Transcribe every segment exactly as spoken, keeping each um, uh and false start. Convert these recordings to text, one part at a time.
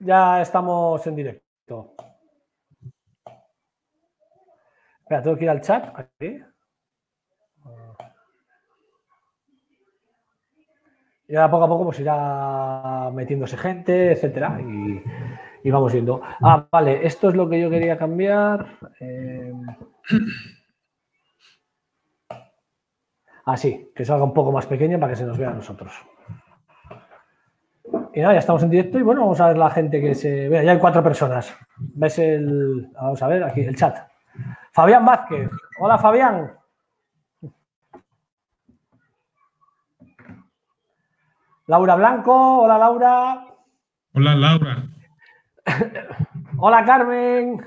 Ya estamos en directo. Espera, tengo que ir al chat. Aquí. Y ahora poco a poco pues irá metiéndose gente, etcétera. Y, y vamos viendo. Ah, vale, esto es lo que yo quería cambiar. Eh... Ah, sí, que salga un poco más pequeña para que se nos vea a nosotros. Y nada, ya estamos en directo y bueno, vamos a ver la gente que se... Mira, ya hay cuatro personas. ¿Ves el... Vamos a ver aquí, el chat. Fabián Vázquez. Hola, Fabián. Laura Blanco. Hola, Laura. Hola, Laura. Hola, Carmen.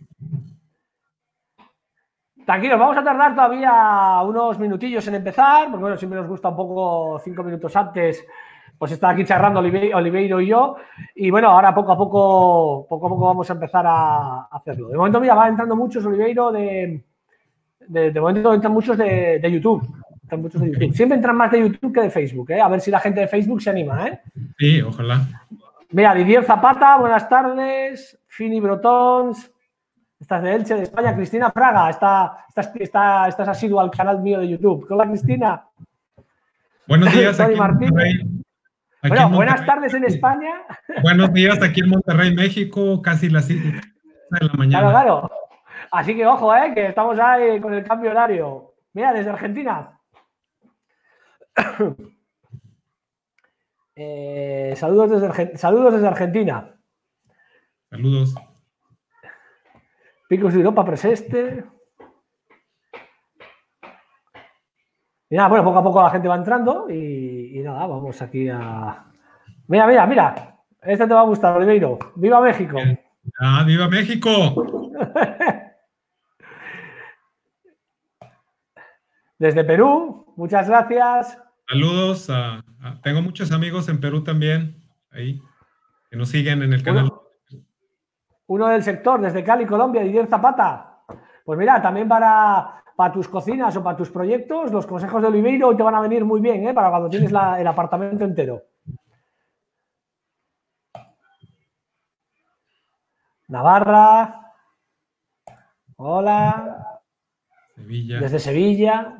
Tranquilos, vamos a tardar todavía unos minutillos en empezar, porque bueno, siempre nos gusta un poco cinco minutos antes, pues estar aquí charlando Oliveiro y yo, y bueno, ahora poco a poco, poco a poco vamos a empezar a hacerlo. De momento, mira, va entrando muchos, Oliveiro, de, de, de momento entran muchos de, de YouTube. Entran muchos de YouTube. Siempre entran más de YouTube que de Facebook, ¿eh? A ver si la gente de Facebook se anima, ¿eh? Sí, ojalá. Mira, Didier Zapata, buenas tardes, Fini Brotons. Estás de Elche, de España. Cristina Fraga, está, estás, está, estás asidua al canal mío de YouTube. Hola, Cristina. Buenos días. Tony aquí Martínez. En aquí bueno, en buenas tardes en España. Buenos días aquí en Monterrey, México, casi las seis de la mañana. Claro, claro. Así que ojo, eh, que estamos ahí con el cambio horario. Mira, desde Argentina. eh, saludos, desde, saludos desde Argentina. Saludos. Picos de Europa presente. Y nada, bueno, poco a poco la gente va entrando y, y nada, vamos aquí a... Mira, mira, mira. Este te va a gustar, Oliveiro. ¡Viva México! ¡Ah, viva México! Desde Perú, muchas gracias. Saludos. A, a, tengo muchos amigos en Perú también, ahí, que nos siguen en el canal. Uno, uno del sector, desde Cali, Colombia, Didier Zapata. Pues mira, también para, para tus cocinas o para tus proyectos, los consejos de Oliveiro hoy te van a venir muy bien, ¿eh? Para cuando tienes la, el apartamento entero. Navarra. Hola. Sevilla. Desde Sevilla.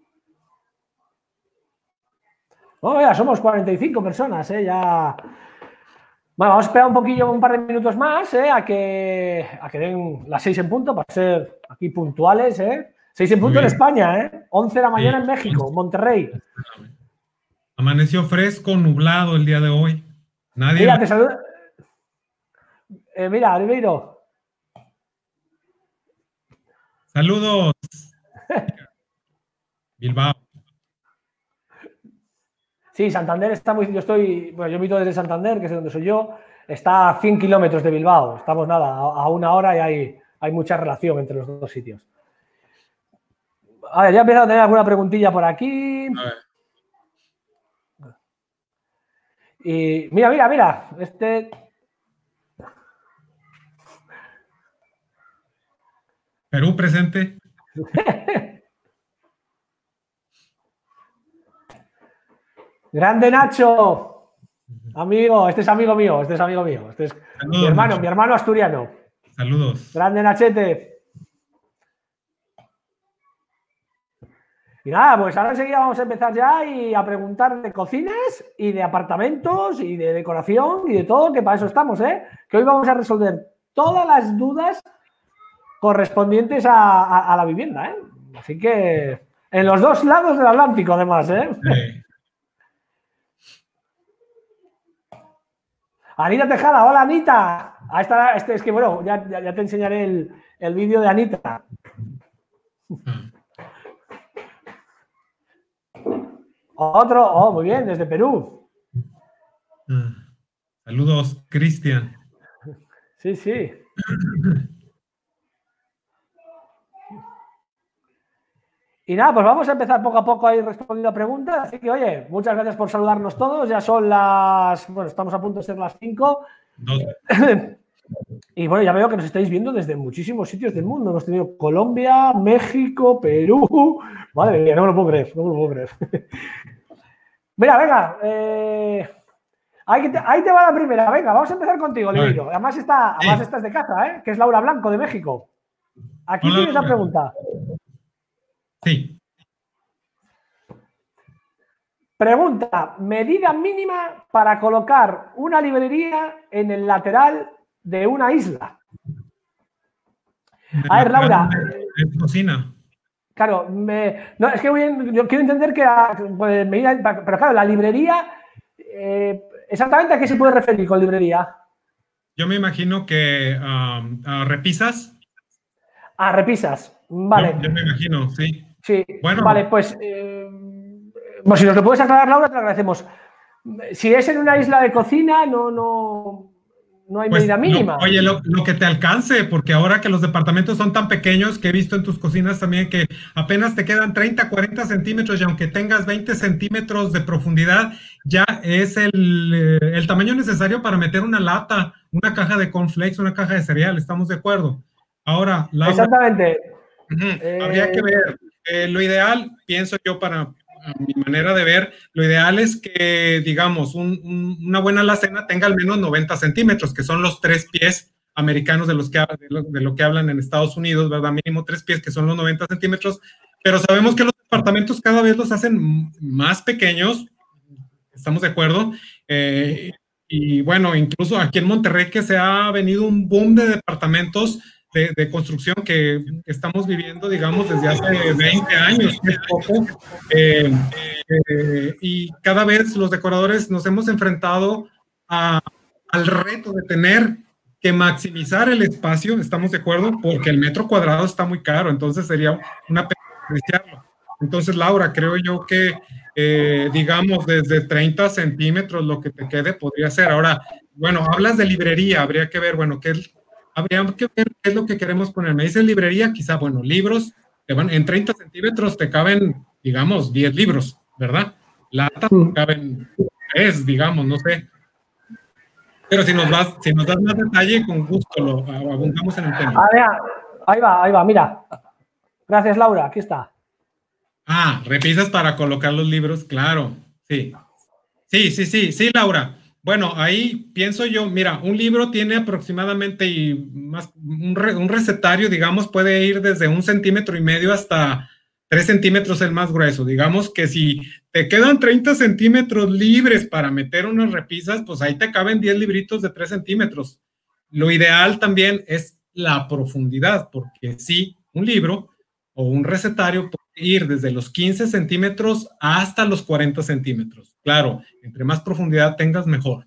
Oh, ya somos cuarenta y cinco personas, ¿eh? Ya... Bueno, vamos a esperar un poquillo, un par de minutos más, ¿eh? A que, a que den las seis en punto, para ser aquí puntuales, ¿eh? seis en punto en España, ¿eh? once de la mañana sí, en México, Monterrey. Amaneció fresco, nublado el día de hoy. Nadie... Mira, te saluda... Eh, mira, Oliveiro. Saludos. Bilbao. Sí, Santander está muy... Yo estoy... Bueno, yo mito desde Santander, que es donde soy yo. Está a cien kilómetros de Bilbao. Estamos, nada, a una hora y hay, hay mucha relación entre los dos sitios. A ver, ya he empezado a tener alguna preguntilla por aquí. A ver. Y mira, mira, mira. Este... Perú presente. Grande Nacho, amigo, este es amigo mío, este es amigo mío, este es Saludos, mi hermano, Nacho. mi hermano asturiano. Saludos. Grande Nachete. Y nada, pues ahora enseguida vamos a empezar ya y a preguntar de cocinas y de apartamentos y de decoración y de todo, que para eso estamos, ¿eh? Que hoy vamos a resolver todas las dudas correspondientes a, a, a la vivienda, ¿eh? Así que en los dos lados del Atlántico, además, ¿eh? Sí. Anita Tejada, hola Anita. Ahí está, este, es que bueno, ya, ya, ya te enseñaré el, el vídeo de Anita. Otro, oh, muy bien, desde Perú. Saludos, Cristian. Sí, sí. Y nada, pues vamos a empezar poco a poco a ir respondiendo a preguntas. Así que, oye, muchas gracias por saludarnos todos. Ya son las... Bueno, estamos a punto de ser las cinco. Y bueno, ya veo que nos estáis viendo desde muchísimos sitios del mundo. Hemos tenido Colombia, México, Perú... Madre mía, no me lo puedo creer, no me lo puedo creer. Mira, venga. Eh... Ahí te, ahí te va la primera. Venga, vamos a empezar contigo, Oliveiro. Además, está, Sí. además estás de casa, ¿eh? Que es Laura Blanco, de México. Aquí Hola, tienes la Laura. pregunta. Sí. Pregunta, medida mínima para colocar una librería en el lateral de una isla. De A ver, la Laura. de, de cocina. Claro, me, no, es que voy en, yo quiero entender que, pues, medida, pero claro, la librería, eh, exactamente a qué se puede referir con librería. Yo me imagino que um, uh, repisas. Ah, repisas, vale. Yo, yo me imagino, sí. Sí, Bueno, vale, pues, eh, pues si nos lo puedes aclarar, Laura, te lo agradecemos. Si es en una isla de cocina, no, no, no hay pues, medida lo, mínima. oye, lo, lo que te alcance, porque ahora que los departamentos son tan pequeños, que he visto en tus cocinas también que apenas te quedan treinta, cuarenta centímetros y aunque tengas veinte centímetros de profundidad, ya es el, eh, el tamaño necesario para meter una lata, una caja de cornflakes, una caja de cereal, ¿estamos de acuerdo? Ahora, Laura. Exactamente. Uh-huh. Eh... Habría que ver. Eh, lo ideal, pienso yo, para a mi manera de ver, lo ideal es que, digamos, un, un, una buena alacena tenga al menos noventa centímetros, que son los tres pies americanos de, los que, de, lo, de lo que hablan en Estados Unidos, ¿verdad? Mínimo tres pies, que son los noventa centímetros, pero sabemos que los departamentos cada vez los hacen más pequeños, ¿estamos de acuerdo? Eh, y bueno, incluso aquí en Monterrey que se ha venido un boom de departamentos De, de construcción que estamos viviendo, digamos, desde hace veinte años, que es poco, eh, eh, y cada vez los decoradores nos hemos enfrentado a, al reto de tener que maximizar el espacio, ¿estamos de acuerdo? Porque el metro cuadrado está muy caro, entonces sería una pena despreciarlo. Entonces, Laura, creo yo que, eh, digamos, desde treinta centímetros lo que te quede podría ser. Ahora, bueno, hablas de librería, habría que ver, bueno, qué es habría que ver qué es lo que queremos poner. Me dice librería, quizá, bueno, libros, te van, en treinta centímetros te caben, digamos, diez libros, ¿verdad? Lata te caben tres, digamos, no sé. Pero si nos, vas, si nos das más detalle, con gusto lo abundamos en el tema. Ah, mira, ahí va, ahí va, mira. Gracias, Laura, aquí está. Ah, repisas para colocar los libros, claro, sí. Sí, sí, sí, sí, Laura. Bueno, ahí pienso yo, mira, un libro tiene aproximadamente y más, un, re, un recetario, digamos, puede ir desde un centímetro y medio hasta tres centímetros el más grueso. Digamos que si te quedan treinta centímetros libres para meter unas repisas, pues ahí te caben diez libritos de tres centímetros. Lo ideal también es la profundidad, porque sí, un libro o un recetario puede ir desde los quince centímetros hasta los cuarenta centímetros. Claro, entre más profundidad tengas, mejor.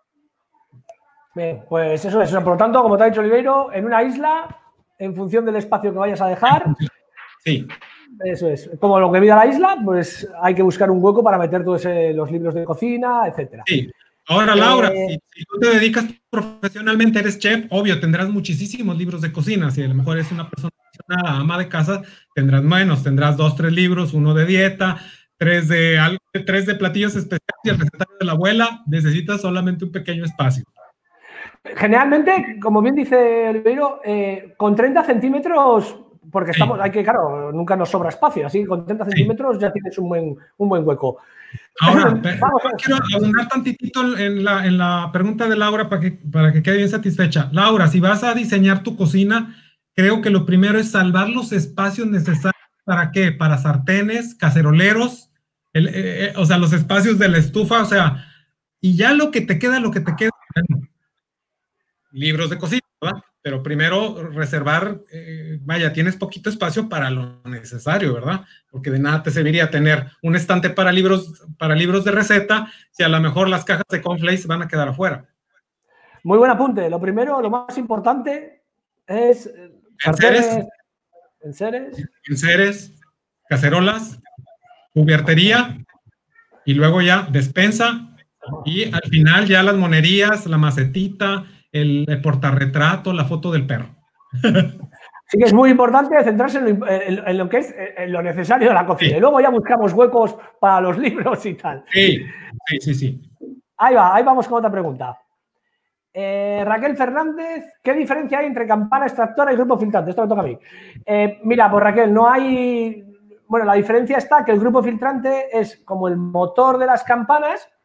Bien, pues eso es. Por lo tanto, como te ha dicho Oliveiro, en una isla, en función del espacio que vayas a dejar, sí. Eso es. Como lo que mida la isla, pues hay que buscar un hueco para meter todos los libros de cocina, etcétera. Sí. Ahora, Laura, eh, si, si tú te dedicas profesionalmente, eres chef, obvio, tendrás muchísimos libros de cocina. Si a lo mejor eres una persona ama de casa, tendrás menos, tendrás dos, tres libros, uno de dieta, tres de, tres de platillos especiales y el recetario de la abuela. Necesitas solamente un pequeño espacio. Generalmente, como bien dice Oliveiro, eh, con treinta centímetros, porque estamos, sí. hay que, claro, nunca nos sobra espacio, así que con treinta centímetros sí. ya tienes un buen, un buen hueco. Ahora, Vamos a... quiero abundar tantitito en la, en la pregunta de Laura para que, para que quede bien satisfecha. Laura, si vas a diseñar tu cocina, creo que lo primero es salvar los espacios necesarios. ¿Para qué? Para sartenes, caceroleros, el, eh, o sea, los espacios de la estufa, o sea, y ya lo que te queda, lo que te queda, bueno, libros de cocina, ¿verdad? Pero primero reservar, eh, vaya, tienes poquito espacio para lo necesario, ¿verdad? Porque de nada te serviría tener un estante para libros, para libros de receta si a lo mejor las cajas de cornflakes van a quedar afuera. Muy buen apunte. Lo primero, lo más importante es sartenes, enseres, enseres, cacerolas, cubiertería y luego ya despensa y al final ya las monerías, la macetita, el, el portarretrato, la foto del perro. Sí que es muy importante centrarse en lo, en, en lo que es en lo necesario de la cocina. Sí. Y luego ya buscamos huecos para los libros y tal. Sí, sí, sí, sí. Ahí va, ahí vamos con otra pregunta. Eh, Raquel Fernández, ¿qué diferencia hay entre campana extractora y grupo filtrante? Esto me toca a mí. Eh, mira, pues Raquel, no hay... Bueno, la diferencia está que el grupo filtrante es como el motor de las campanas,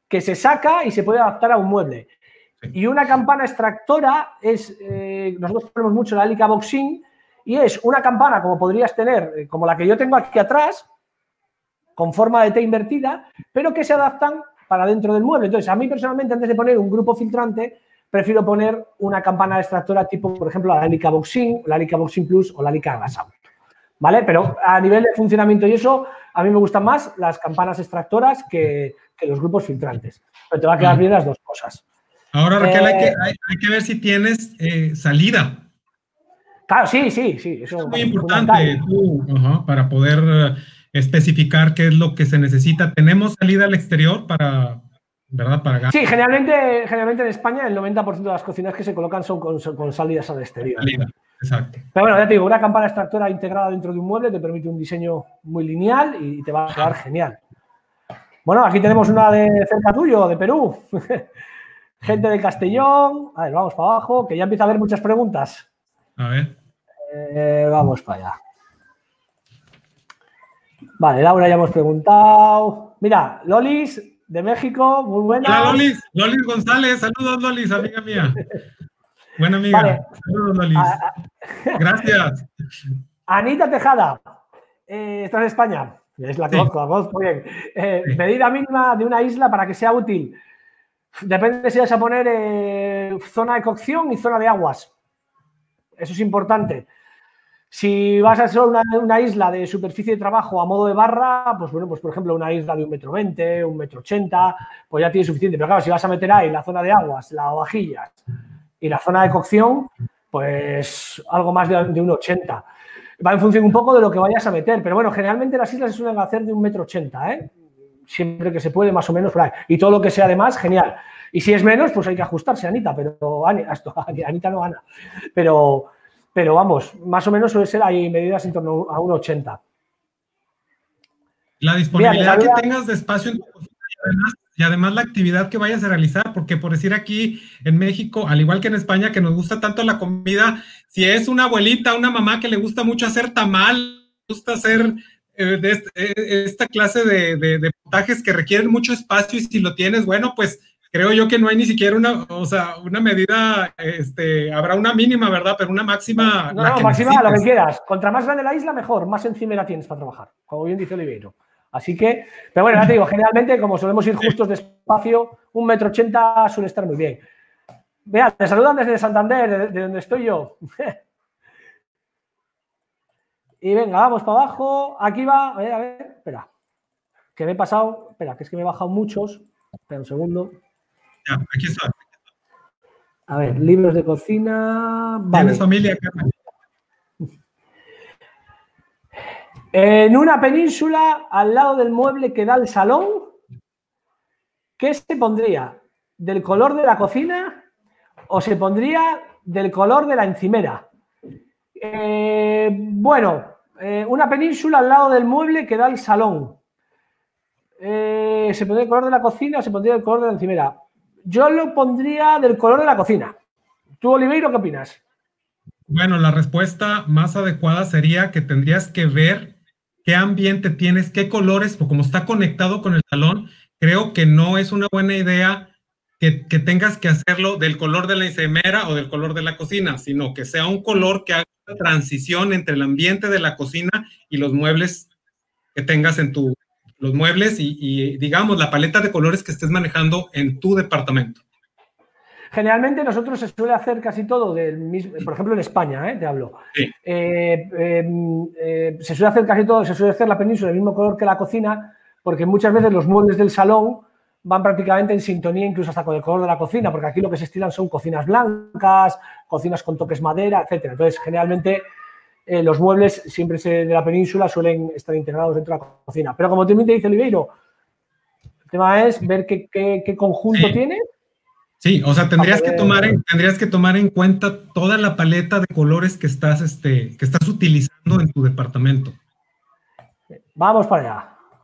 que se saca y se puede adaptar a un mueble. Y una campana extractora es, eh, nosotros ponemos mucho la Elica Boxing, y es una campana como podrías tener, como la que yo tengo aquí atrás, con forma de T invertida, pero que se adaptan para dentro del mueble. Entonces, a mí personalmente, antes de poner un grupo filtrante, prefiero poner una campana extractora tipo, por ejemplo, la Elica Boxing, la Elica Boxing Plus o la Elica Glasout, ¿vale? Pero a nivel de funcionamiento y eso, a mí me gustan más las campanas extractoras que, que los grupos filtrantes. Pero te va a quedar bien las dos cosas. Ahora, Raquel, eh, hay, que, hay, hay que ver si tienes eh, salida. Claro, sí, sí, sí. Eso es muy importante tú, uh-huh, para poder uh, especificar qué es lo que se necesita. ¿Tenemos salida al exterior para, verdad, para gas? Sí, generalmente, generalmente en España el noventa por ciento de las cocinas que se colocan son con, con salidas al exterior. Salida, exacto. Pero bueno, ya te digo, una campana extractora integrada dentro de un mueble te permite un diseño muy lineal y te va a quedar genial. Bueno, aquí tenemos una de cerca tuyo, de Perú. Gente de Castellón. A ver, vamos para abajo, que ya empieza a haber muchas preguntas. A ver. Eh, vamos para allá. Vale, Laura ya hemos preguntado. Mira, Lolis, de México, muy buena. Hola, Lolis. Lolis González. Saludos, Lolis, amiga mía. Buena amiga. Vale. Saludos, Lolis. A, a, Gracias. Anita Tejada. Eh, ¿Estás en España? Es la conozco, sí. La conozco bien. Eh, sí. Medida mínima de una isla para que sea útil. Depende si vas a poner eh, zona de cocción y zona de aguas. Eso es importante. Si vas a hacer una, una isla de superficie de trabajo a modo de barra, pues bueno, pues por ejemplo una isla de un metro veinte, un metro ochenta, pues ya tiene suficiente. Pero claro, si vas a meter ahí la zona de aguas, lavavajillas y la zona de cocción, pues algo más de, de un ochenta. Va en función un poco de lo que vayas a meter. Pero bueno, generalmente las islas se suelen hacer de un metro ochenta, ¿eh? Siempre que se puede, más o menos por ahí. Y todo lo que sea de más, genial. Y si es menos, pues hay que ajustarse, Anita, pero Anita no gana. Pero, pero vamos, más o menos suele ser, hay medidas en torno a un ochenta. La disponibilidad Mira, que tengas de espacio en tu cocina y además, y además la actividad que vayas a realizar, porque por decir aquí en México, al igual que en España, que nos gusta tanto la comida, si es una abuelita, una mamá que le gusta mucho hacer tamal, le gusta hacer eh, de este, eh, esta clase de, de, de potajes que requieren mucho espacio y si lo tienes, bueno, pues creo yo que no hay ni siquiera una, o sea, una medida, este, habrá una mínima, ¿verdad? Pero una máxima. No, no, no máxima necesites. Lo que quieras. Contra más grande la isla, mejor. Más encimera tienes para trabajar, como bien dice Oliveiro. Así que, pero bueno, ya te digo, generalmente, como solemos ir justos de espacio, un metro ochenta suele estar muy bien. Vean, te saludan desde Santander, de, de donde estoy yo. Y venga, vamos para abajo. Aquí va, a ver, a ver, espera. Que me he pasado, espera, que es que me he bajado muchos. Espera un segundo. Ya, aquí está. A ver, libros de cocina. Vale. ¿Tienes familia, Carmen? En una península, al lado del mueble que da el salón, ¿qué se pondría? ¿Del color de la cocina o se pondría del color de la encimera? Eh, bueno, eh, una península al lado del mueble que da el salón. Eh, ¿Se pondría el color de la cocina o se pondría el color de la encimera? Yo lo pondría del color de la cocina. ¿Tú, Oliveiro, qué opinas? Bueno, la respuesta más adecuada sería que tendrías que ver qué ambiente tienes, qué colores, o como está conectado con el salón, creo que no es una buena idea que, que tengas que hacerlo del color de la encimera o del color de la cocina, sino que sea un color que haga una transición entre el ambiente de la cocina y los muebles que tengas en tu, los muebles y, y digamos, la paleta de colores que estés manejando en tu departamento. Generalmente nosotros se suele hacer casi todo del mismo, por ejemplo en España, ¿eh? Te hablo. Sí. Eh, eh, eh, se suele hacer casi todo, se suele hacer la península del mismo color que la cocina, porque muchas veces los muebles del salón van prácticamente en sintonía incluso hasta con el color de la cocina, porque aquí lo que se estilan son cocinas blancas, cocinas con toques madera, etcétera. Entonces, generalmente eh, los muebles siempre se, de la península suelen estar integrados dentro de la cocina. Pero como también te dice Oliveiro, el tema es ver qué, qué, qué conjunto sí. tiene. Sí, o sea, tendrías que tomar en, tendrías que tomar en cuenta toda la paleta de colores que estás, este, que estás utilizando en tu departamento. Vamos para allá.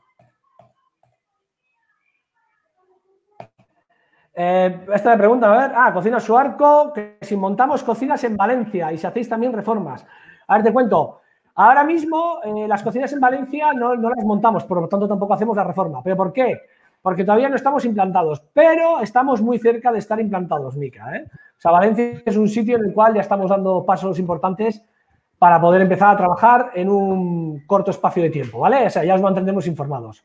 Eh, esta me pregunta, a ver, ah, Cocina Su Arco, que si montamos cocinas en Valencia y si hacéis también reformas. A ver, te cuento. Ahora mismo eh, las cocinas en Valencia no, no las montamos, por lo tanto tampoco hacemos la reforma. ¿Pero por qué? porque todavía no estamos implantados, pero estamos muy cerca de estar implantados, Mica, ¿eh? O sea, Valencia es un sitio en el cual ya estamos dando pasos importantes para poder empezar a trabajar en un corto espacio de tiempo, ¿vale? O sea, ya os mantendremos informados.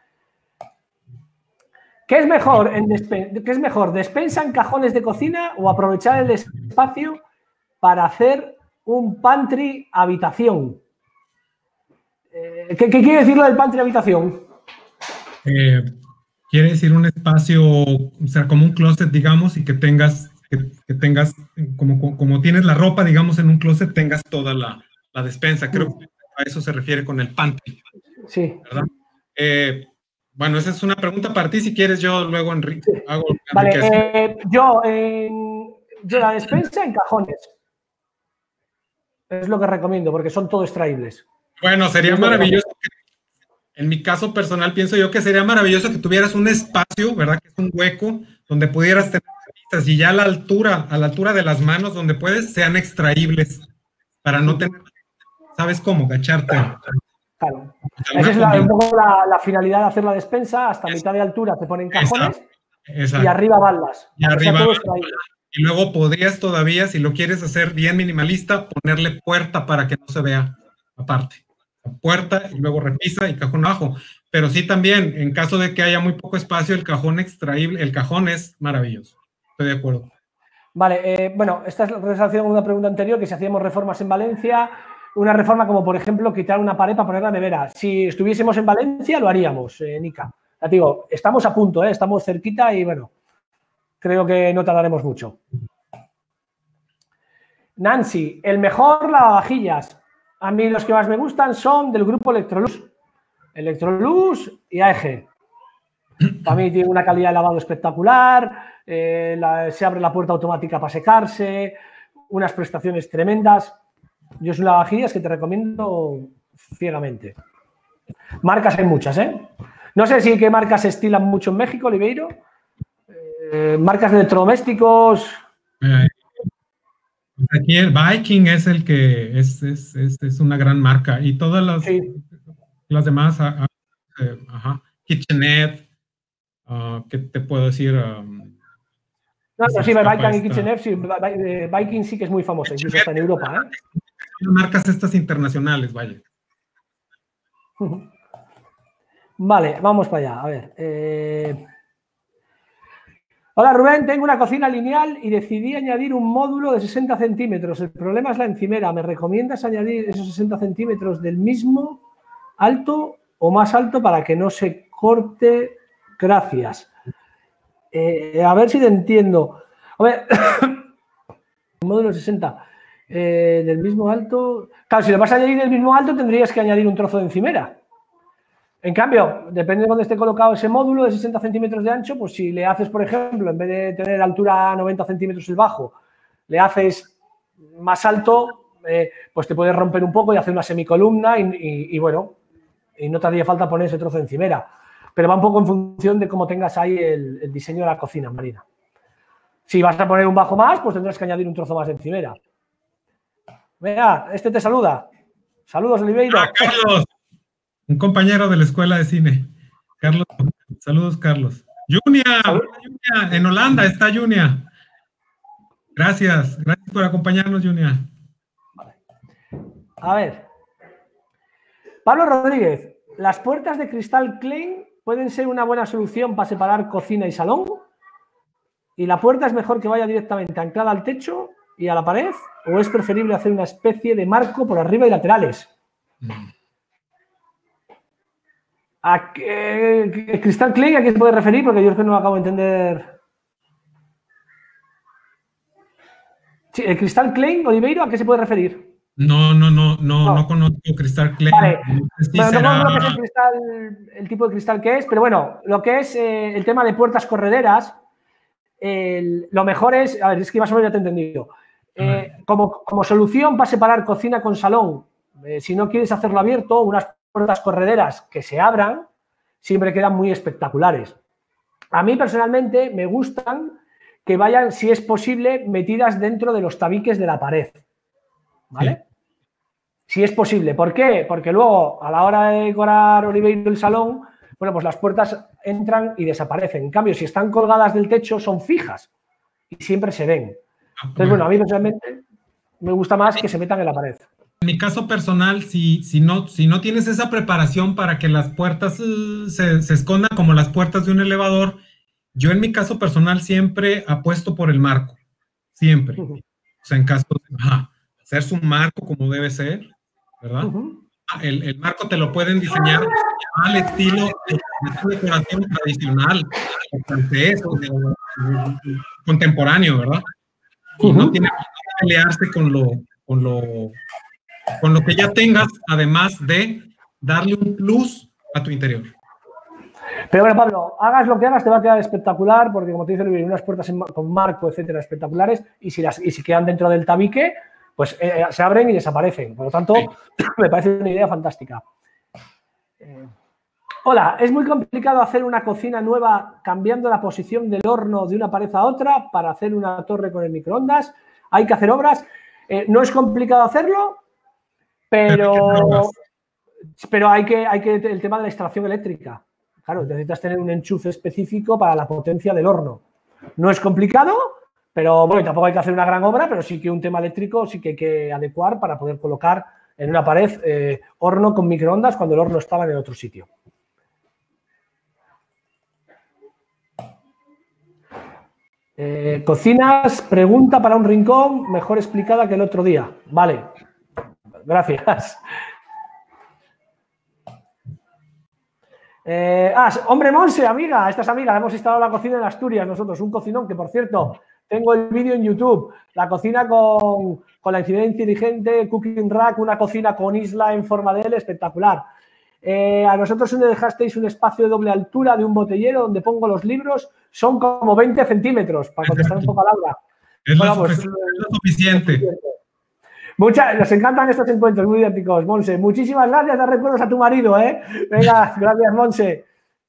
¿Qué es mejor, en ¿Qué es mejor, despensa en cajones de cocina o aprovechar el espacio para hacer un pantry habitación? Eh, ¿qué, ¿Qué quiere decir lo del pantry habitación? Eh, quiere decir un espacio, o sea, como un closet, digamos, y que tengas, que, que tengas como, como tienes la ropa, digamos, en un closet, tengas toda la, la despensa. Creo que a eso se refiere con el pantry. Sí. ¿Verdad? Eh, Bueno, esa es una pregunta para ti. Si quieres, yo luego Enrique, sí. hago Vale, eh, yo, eh, yo la despensa en cajones. Es lo que recomiendo, porque son todo extraíbles. Bueno, sería maravilloso. Que, en mi caso personal, pienso yo que sería maravilloso que tuvieras un espacio, ¿verdad? Que es un hueco donde pudieras tener revistas y ya a la altura, a la altura de las manos, donde puedes, sean extraíbles para no tener, ¿sabes cómo? Gacharte. Claro. Esa es la, un poco la, la finalidad de hacer la despensa. Hasta es, mitad de altura te ponen cajones exacto, exacto. y arriba balas. Y arriba y luego podrías todavía, si lo quieres hacer bien minimalista, ponerle puerta para que no se vea aparte. Puerta y luego repisa y cajón abajo. Pero sí también, en caso de que haya muy poco espacio, el cajón extraíble, el cajón es maravilloso. Estoy de acuerdo. Vale, eh, bueno, esta es relación con una pregunta anterior, que si hacíamos reformas en Valencia, una reforma como, por ejemplo, quitar una pared para poner la nevera. Si estuviésemos en Valencia, lo haríamos, eh, Nica. Ya te digo, estamos a punto, ¿eh? Estamos cerquita y, bueno, creo que no tardaremos mucho. Nancy, el mejor lavavajillas. A mí los que más me gustan son del grupo Electrolux. Electrolux y A E G. Para mí tiene una calidad de lavado espectacular, eh, la, se abre la puerta automática para secarse, unas prestaciones tremendas. Yo soy lavavajillas que te recomiendo ciegamente. Marcas hay muchas, ¿eh? No sé si qué marcas se estilan mucho en México, Oliveiro. Eh, marcas de electrodomésticos. Eh, aquí el Viking es el que es, es, es, es una gran marca y todas las, sí. las demás, uh, uh, ajá, KitchenAid, uh, ¿qué te puedo decir? Um, no, no, sí, Viking y KitchenAid, sí, Viking sí que es muy famosa, incluso hasta en Europa, ¿eh? Marcas estas internacionales, vaya. Vale, vamos para allá. A ver. Eh... Hola Rubén, tengo una cocina lineal y decidí añadir un módulo de sesenta centímetros. El problema es la encimera. ¿Me recomiendas añadir esos sesenta centímetros del mismo alto o más alto para que no se corte? Gracias. Eh, a ver si te entiendo. A ver, un módulo de sesenta. Eh, del mismo alto. Claro, si le vas a añadir del mismo alto, tendrías que añadir un trozo de encimera. En cambio, depende de dónde esté colocado ese módulo de sesenta centímetros de ancho, pues si le haces, por ejemplo, en vez de tener altura noventa centímetros el bajo, le haces más alto, eh, pues te puedes romper un poco y hacer una semicolumna y, y, y bueno, y no te haría falta poner ese trozo de encimera. Pero va un poco en función de cómo tengas ahí el, el diseño de la cocina, Marina. Si vas a poner un bajo más, pues tendrás que añadir un trozo más de encimera. Venga, este te saluda. Saludos, Oliveiro. ¡Ah, Carlos! Un compañero de la escuela de cine. Carlos, saludos, Carlos. Junia, Junia, en Holanda está Junia. Gracias, gracias por acompañarnos, Junia. Vale. A ver. Pablo Rodríguez, ¿las puertas de cristal Klein pueden ser una buena solución para separar cocina y salón? ¿Y la puerta es mejor que vaya directamente anclada al techo y a la pared? ¿O es preferible hacer una especie de marco por arriba y laterales? Mm. ¿A qué, cristal Klein a qué se puede referir? Porque yo es que no lo acabo de entender. Sí, ¿el cristal Klein, Oliveiro, a qué se puede referir? No, no, no, no, no, no conozco cristal Klein. Vale. No sé si bueno, será... no conozco lo que es el cristal, el tipo de cristal que es, pero bueno, lo que es eh, el tema de puertas correderas, el, lo mejor es, a ver, es que más o menos ya te he entendido. Eh, como, como solución para separar cocina con salón, eh, si no quieres hacerlo abierto, unas puertas correderas que se abran siempre quedan muy espectaculares. A mí personalmente me gustan que vayan, si es posible, metidas dentro de los tabiques de la pared, ¿vale? Sí. Si es posible. ¿Por qué? Porque luego, a la hora de decorar Oliveiro el salón, bueno, pues las puertas entran y desaparecen. En cambio, si están colgadas del techo, son fijas y siempre se ven. Entonces, bueno, a mí personalmente me gusta más que se metan en la pared. En mi caso personal, si, si, no, si no tienes esa preparación para que las puertas uh, se, se escondan como las puertas de un elevador, yo en mi caso personal siempre apuesto por el marco. Siempre. Uh-huh. O sea, en caso de ajá, hacerse un marco como debe ser, ¿verdad? Uh-huh. El, el marco te lo pueden diseñar al estilo de una decoración tradicional, francés, contemporáneo, ¿verdad? Y uh-huh. no tiene que pelearse con lo, con lo, con lo que ya tengas, además de darle un plus a tu interior. Pero bueno, Pablo, hagas lo que hagas, te va a quedar espectacular, porque como te dice Luis, unas puertas en, con marco, etcétera, espectaculares, y si, las, y si quedan dentro del tabique, pues eh, se abren y desaparecen. Por lo tanto, sí. Me parece una idea fantástica. Eh, hola, ¿es muy complicado hacer una cocina nueva cambiando la posición del horno de una pared a otra para hacer una torre con el microondas? ¿Hay que hacer obras? Eh, no es complicado hacerlo, pero, pero hay que, hay que el tema de la extracción eléctrica. Claro, necesitas tener un enchufe específico para la potencia del horno. No es complicado, pero bueno, tampoco hay que hacer una gran obra, pero sí que un tema eléctrico sí que hay que adecuar para poder colocar en una pared eh, horno con microondas cuando el horno estaba en el otro sitio. Eh, cocinas, pregunta para un rincón, mejor explicada que el otro día. Vale, gracias. Eh, ah, hombre, Monse, amiga, esta es amiga, hemos instalado la cocina en Asturias nosotros, un cocinón que, por cierto, tengo el vídeo en YouTube, la cocina con, con la incidencia inteligente, Cooking Rack, una cocina con isla en forma de L, espectacular. Eh, a nosotros me dejasteis un espacio de doble altura de un botellero donde pongo los libros, son como veinte centímetros, para contestar un poco a Laura. Es lo, bueno, pues, es lo suficiente. suficiente. Muchas, nos encantan estos encuentros muy didácticos, Monse. Muchísimas gracias, da recuerdos a tu marido, ¿eh? Venga, gracias, Monse.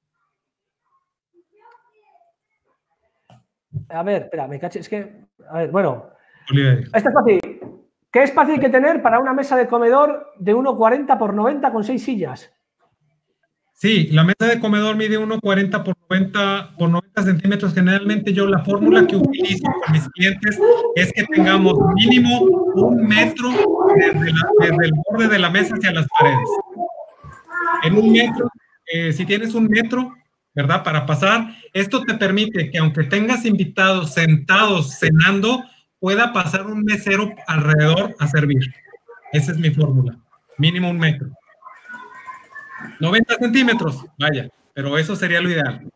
A ver, espera, me caché, es que... A ver, bueno. Este es fácil. ¿Qué espacio hay que tener para una mesa de comedor de uno cuarenta por noventa con seis sillas? Sí, la mesa de comedor mide uno cuarenta por noventa centímetros. Generalmente yo la fórmula que utilizo con mis clientes es que tengamos mínimo un metro desde, la, desde el borde de la mesa hacia las paredes. En un metro, eh, si tienes un metro, ¿verdad? Para pasar, esto te permite que aunque tengas invitados sentados cenando, pueda pasar un mesero alrededor a servir. Esa es mi fórmula, mínimo un metro. noventa centímetros, vaya, pero eso sería lo ideal.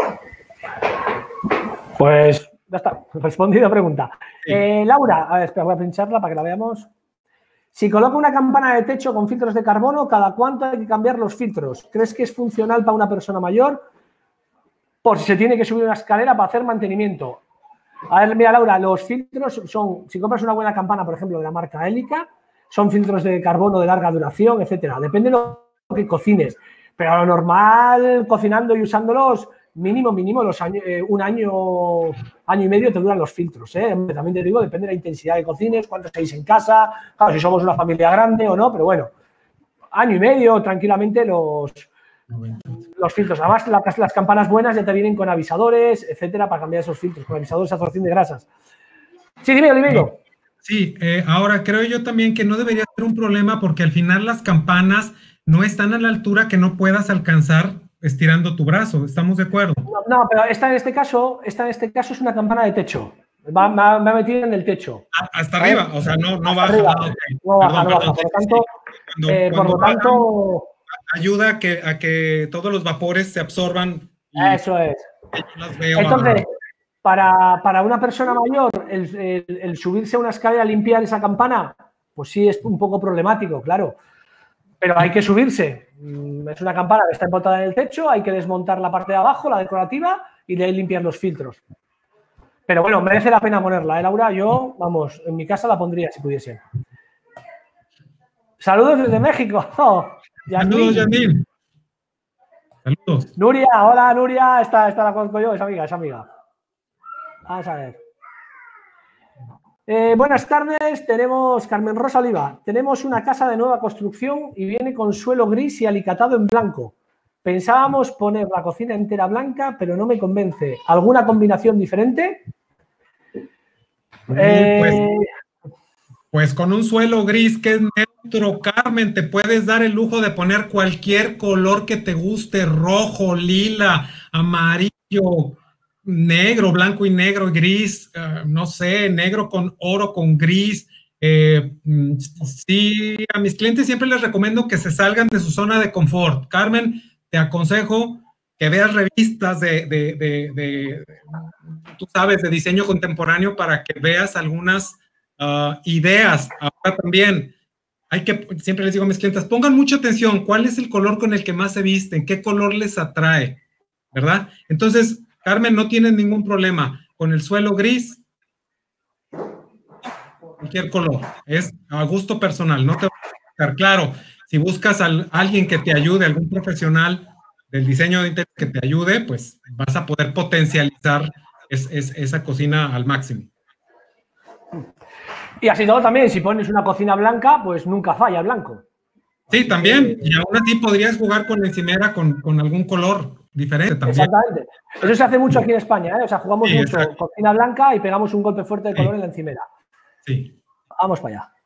Pues ya está, respondida pregunta. Sí. Eh, Laura, a ver, espera, voy a pincharla para que la veamos. Si coloco una campana de techo con filtros de carbono, ¿cada cuánto hay que cambiar los filtros? ¿Crees que es funcional para una persona mayor? Por si se tiene que subir una escalera para hacer mantenimiento. A ver, mira, Laura, los filtros son, si compras una buena campana, por ejemplo, de la marca Helica, son filtros de carbono de larga duración, etcétera. Depende de lo que cocines, pero lo normal, cocinando y usándolos, mínimo, mínimo, los años, eh, un año, año y medio te duran los filtros, ¿eh? También te digo, depende de la intensidad de cocines, cuántos estáis en casa, claro, si somos una familia grande o no, pero bueno, año y medio, tranquilamente, los, los filtros. Además, las, las campanas buenas ya te vienen con avisadores, etcétera, para cambiar esos filtros, con avisadores de absorción de grasas. Sí, dime, Oliveiro. Sí, eh, ahora creo yo también que no debería ser un problema porque al final las campanas no están a la altura que no puedas alcanzar estirando tu brazo. ¿Estamos de acuerdo? No, no, pero esta en este caso, esta en este caso es una campana de techo. Va, va, va metida en el techo. Hasta ¿vale? Arriba, o sea, no, no baja. Arriba. Okay. No baja, perdón, no baja. Perdón, por lo tanto, cuando, eh, cuando por lo tanto ayuda a que, a que todos los vapores se absorban. Y eso es. Las veo Entonces, a... para, para una persona mayor, el, el, el subirse a una escalera a limpiar esa campana, pues sí es un poco problemático, claro. Pero hay que subirse. Es una campana que está empotrada en el techo, hay que desmontar la parte de abajo, la decorativa, y de ahí limpiar los filtros. Pero bueno, merece la pena ponerla, ¿eh, Laura? Yo, vamos, en mi casa la pondría si pudiese. Saludos desde México. Oh, Saludos, Yasmín. Saludos. Nuria, hola, Nuria. Esta, esta la conozco yo, es amiga, es amiga. Vamos a ver. Eh, buenas tardes, tenemos Carmen Rosa Oliva. Tenemos una casa de nueva construcción y viene con suelo gris y alicatado en blanco. Pensábamos poner la cocina entera blanca, pero no me convence. ¿Alguna combinación diferente? Pues, Eh, pues con un suelo gris que es neutro, Carmen, te puedes dar el lujo de poner cualquier color que te guste, rojo, lila, amarillo, negro, blanco y negro, gris, uh, no sé, negro con oro, con gris. Eh, sí, a mis clientes siempre les recomiendo que se salgan de su zona de confort. Carmen, te aconsejo que veas revistas de, de, de, de, tú sabes, de diseño contemporáneo para que veas algunas uh, ideas. Ahora también, hay que, siempre les digo a mis clientes, pongan mucha atención, ¿cuál es el color con el que más se visten? ¿Qué color les atrae? ¿Verdad? Entonces, Carmen, no tienes ningún problema con el suelo gris, cualquier color, es a gusto personal, no te va a buscar. Claro, si buscas a alguien que te ayude, algún profesional del diseño de interiores que te ayude, pues vas a poder potencializar es, es, esa cocina al máximo. Y así todo también, si pones una cocina blanca, pues nunca falla el blanco. Sí, también, y aún así podrías jugar con la encimera con, con algún color diferente también. Exactamente. Eso se hace mucho aquí en España, ¿eh? O sea, jugamos Sí, mucho exacto. cocina blanca y pegamos un golpe fuerte de color Sí. en la encimera. Sí. Vamos para allá.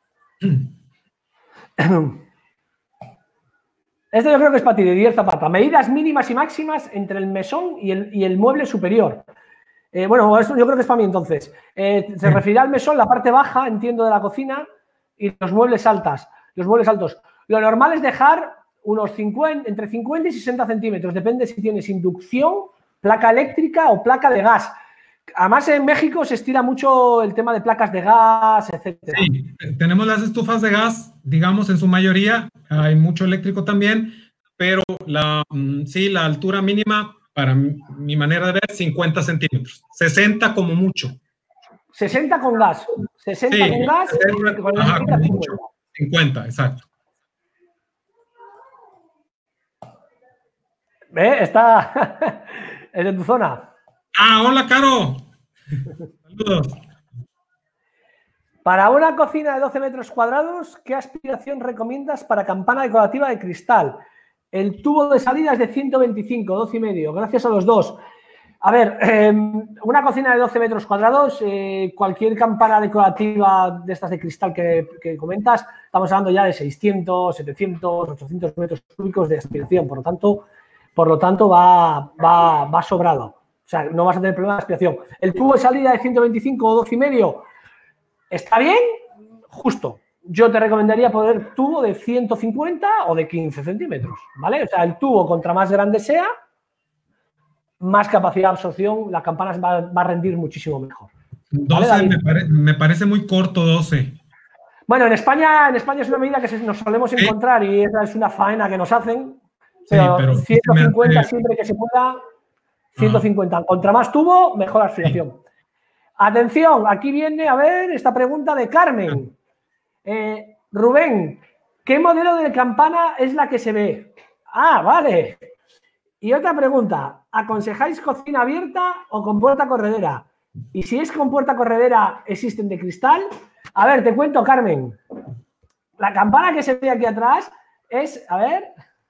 Esto yo creo que es para ti, de diez Zapata. Medidas mínimas y máximas entre el mesón y el, y el mueble superior. Eh, bueno, esto yo creo que es para mí entonces. Eh, se refiere al mesón, la parte baja, entiendo, de la cocina, y los muebles altas, los muebles altos. Lo normal es dejar unos cincuenta, entre cincuenta y sesenta centímetros, depende si tienes inducción, placa eléctrica o placa de gas. Además, en México se estira mucho el tema de placas de gas, etcétera. Sí, tenemos las estufas de gas, digamos, en su mayoría, hay mucho eléctrico también, pero la, sí, la altura mínima, para mi manera de ver, cincuenta centímetros, sesenta como mucho. sesenta con gas, sesenta sí, con gas, sesenta, con ajá, cincuenta. mucho, cincuenta, exacto. ¿Ve? Está es de tu zona. Ah, hola, Caro. Saludos. Para una cocina de doce metros cuadrados, ¿qué aspiración recomiendas para campana decorativa de cristal? El tubo de salida es de ciento veinticinco, doce y medio. Gracias a los dos. A ver, eh, una cocina de doce metros cuadrados, eh, cualquier campana decorativa de estas de cristal que, que comentas, estamos hablando ya de seiscientos, setecientos, ochocientos metros cúbicos de aspiración. Por lo tanto, por lo tanto va, va, va sobrado. O sea, no vas a tener problema de aspiración. El tubo de salida de ciento veinticinco o doce y medio está bien, justo. Yo te recomendaría poner tubo de ciento cincuenta o de quince centímetros, ¿vale? O sea, el tubo, contra más grande sea, más capacidad de absorción, las campanas va, va a rendir muchísimo mejor. doce, ¿vale, me, pare, me parece muy corto, doce. Bueno, en España, en España es una medida que nos solemos encontrar, ¿sí? Y esa es una faena que nos hacen. Pero, sí, pero ciento cincuenta hace... siempre que se pueda, ciento cincuenta. Ah. Contra más tubo, mejor aspiración. Sí. Atención, aquí viene, a ver, esta pregunta de Carmen. Eh, Rubén, ¿qué modelo de campana es la que se ve? Ah, vale. Y otra pregunta, ¿aconsejáis cocina abierta o con puerta corredera? Y si es con puerta corredera, ¿existen de cristal? A ver, te cuento, Carmen. La campana que se ve aquí atrás es, a ver,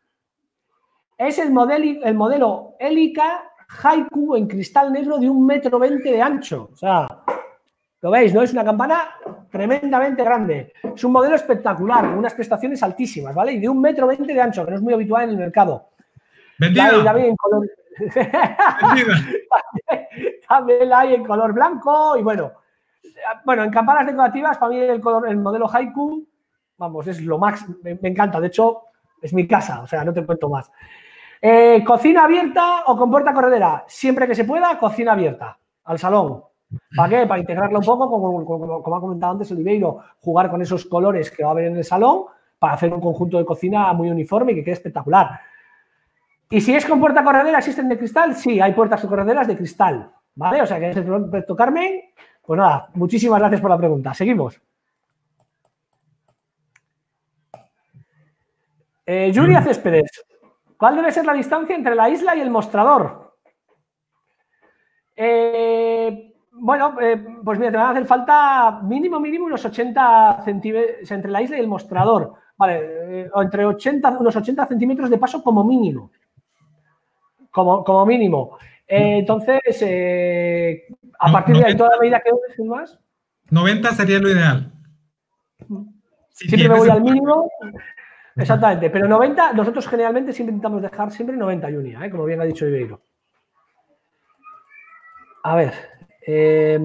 es el modelo, el modelo Helica Haiku en cristal negro de un metro veinte de ancho. O sea, lo veis, ¿no? Es una campana tremendamente grande. Es un modelo espectacular, con unas prestaciones altísimas, ¿vale? Y de un metro veinte de ancho, que no es muy habitual en el mercado. Vendida. La, la en color... también, también la hay en color blanco y bueno. Bueno, en campanas decorativas, para mí el, color, el modelo Haiku, vamos, es lo más, me, me encanta. De hecho, es mi casa, o sea, no te cuento más. Eh, ¿Cocina abierta o con puerta corredera? Siempre que se pueda, cocina abierta, al salón. ¿Para qué? Para integrarlo un poco, como, como, como ha comentado antes Oliveiro, jugar con esos colores que va a haber en el salón para hacer un conjunto de cocina muy uniforme y que quede espectacular. Y si es con puerta corredera, ¿existen de cristal? Sí, hay puertas correderas de cristal, ¿vale? O sea, que es el proyecto Carmen. Pues nada, muchísimas gracias por la pregunta. Seguimos. Eh, Julia Céspedes. ¿Cuál debe ser la distancia entre la isla y el mostrador? Eh, bueno, eh, pues mira, te van a hacer falta mínimo, mínimo unos ochenta centímetros entre la isla y el mostrador. Vale, eh, o entre ochenta, unos ochenta centímetros de paso como mínimo. como, como mínimo. Eh, entonces, eh, a partir de ahí, toda la medida que uses más. noventa sería lo ideal. Si siempre me voy al mínimo. Exactamente, pero noventa, nosotros generalmente siempre intentamos dejar siempre noventa y uno, ¿eh? Como bien ha dicho Ibeiro. A ver. Eh,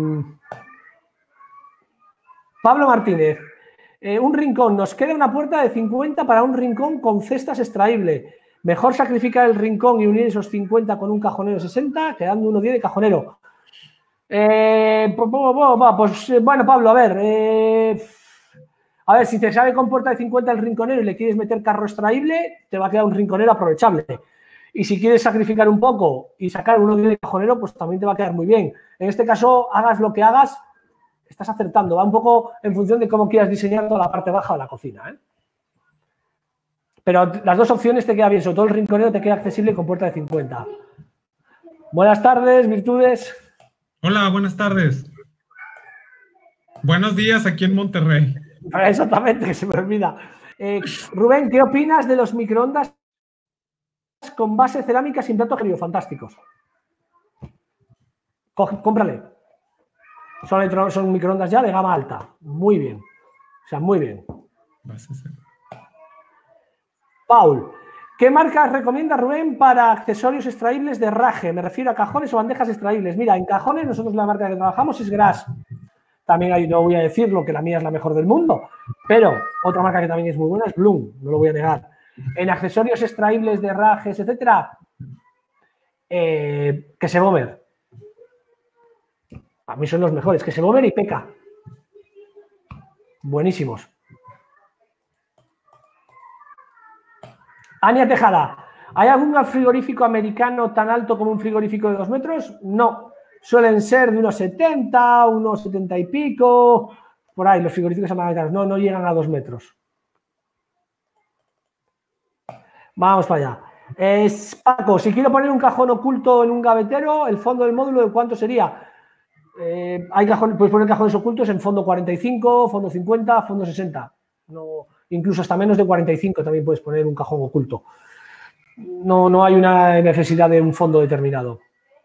Pablo Martínez. Eh, un rincón. Nos queda una puerta de cincuenta para un rincón con cestas extraíble. Mejor sacrificar el rincón y unir esos cincuenta con un cajonero sesenta, quedando uno diez de cajonero. Eh, pues, pues bueno, Pablo, a ver. Eh, a ver, si te sale con puerta de cincuenta el rinconero y le quieres meter carro extraíble, te va a quedar un rinconero aprovechable. Y si quieres sacrificar un poco y sacar uno de cajonero, pues también te va a quedar muy bien. En este caso, hagas lo que hagas, estás acertando. Va un poco en función de cómo quieras diseñar toda la parte baja de la cocina, ¿eh? Pero las dos opciones te quedan bien. Sobre todo el rinconero te queda accesible con puerta de cincuenta. Buenas tardes, Virtudes. Hola, buenas tardes. Buenos días aquí en Monterrey. Exactamente, que se me olvida. Eh, Rubén, ¿qué opinas de los microondas con base cerámica sin plato frío? Fantásticos. Coge, cómprale. Son, son microondas ya de gama alta. Muy bien. O sea, muy bien. Paul, ¿qué marcas recomienda Rubén para accesorios extraíbles de raje? Me refiero a cajones o bandejas extraíbles. Mira, en cajones nosotros la marca que trabajamos es Gras. También hay, no voy a decirlo que la mía es la mejor del mundo, pero otra marca que también es muy buena es Bloom, no lo voy a negar. En accesorios extraíbles de rajes, etcétera, eh, que se Bomer. A mí son los mejores, que se Bomer y Peca. Buenísimos. Ania Tejada, ¿hay algún frigorífico americano tan alto como un frigorífico de dos metros? No. Suelen ser de unos setenta, unos setenta y pico, por ahí, los frigoríficos americanos, no, no llegan a dos metros. Vamos para allá. Es Paco, si quiero poner un cajón oculto en un gavetero, ¿el fondo del módulo de cuánto sería? Eh, hay cajones, puedes poner cajones ocultos en fondo cuarenta y cinco, fondo cincuenta, fondo sesenta. No, incluso hasta menos de cuarenta y cinco también puedes poner un cajón oculto. No, no hay una necesidad de un fondo determinado.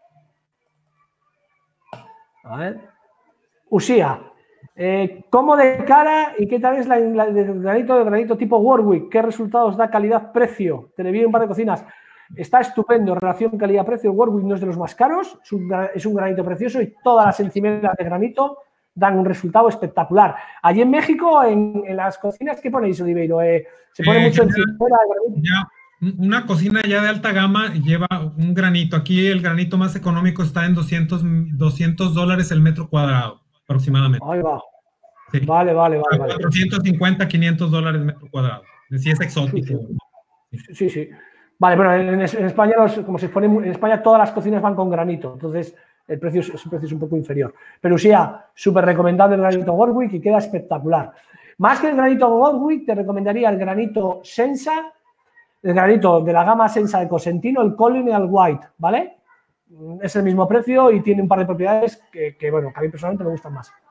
A ver. Usía, eh, ¿cómo de cara y qué tal es la, la de granito de granito tipo Warwick? ¿Qué resultados da calidad-precio? Te le vi un par de cocinas. Está estupendo, relación calidad-precio. Warwick no es de los más caros, es un, es un granito precioso y todas las encimeras de granito dan un resultado espectacular. Allí en México, en, en las cocinas, ¿qué ponéis, Oliveiro? Eh, ¿Se pone eh, mucho encimera de granito? Ya. Una cocina ya de alta gama lleva un granito. Aquí el granito más económico está en doscientos dólares el metro cuadrado, aproximadamente. Ahí va. Sí. Vale, vale, vale. cuatrocientos cincuenta, quinientos dólares el metro cuadrado. Si es exótico. Sí, sí. sí, sí. Vale, bueno, en, en España, los, como se pone, en España todas las cocinas van con granito, entonces el precio es, el precio es un poco inferior. Pero sí, súper recomendable el granito Warwick y queda espectacular. Más que el granito Warwick, te recomendaría el granito Sensa, el granito de la gama Sensa de Cosentino, el Colonial White, ¿vale? Es el mismo precio y tiene un par de propiedades que, que bueno, que a mí personalmente me gustan más.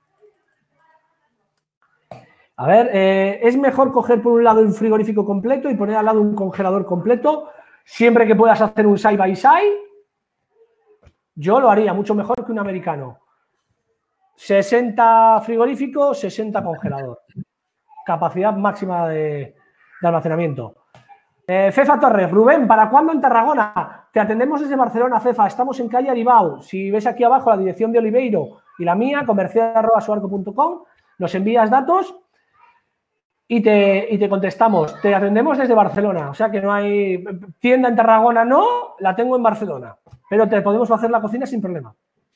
A ver, eh, es mejor coger por un lado un frigorífico completo y poner al lado un congelador completo, siempre que puedas hacer un side by side. Yo lo haría mucho mejor que un americano. sesenta frigorífico, sesenta congelador. Capacidad máxima de, de almacenamiento. Eh, Fefa Torres, Rubén, ¿para cuándo en Tarragona? Te atendemos desde Barcelona, Fefa. Estamos en calle Aribau. Si ves aquí abajo la dirección de Oliveiro y la mía, comercial arroba suarco punto com, nos envías datos y te, y te contestamos. Te atendemos desde Barcelona. O sea que no hay tienda en Tarragona, no, la tengo en Barcelona. Pero te podemos hacer la cocina sin problema.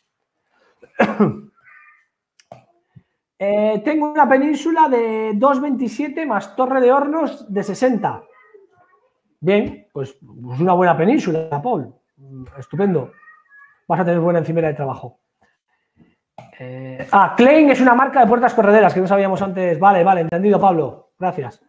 eh, tengo una península de dos veintisiete más torre de hornos de sesenta. Bien, pues es una buena península, Paul. Estupendo. Vas a tener buena encimera de trabajo. Eh, ah, Klein es una marca de puertas correderas que no sabíamos antes. Vale, vale, entendido, Pablo. Gracias.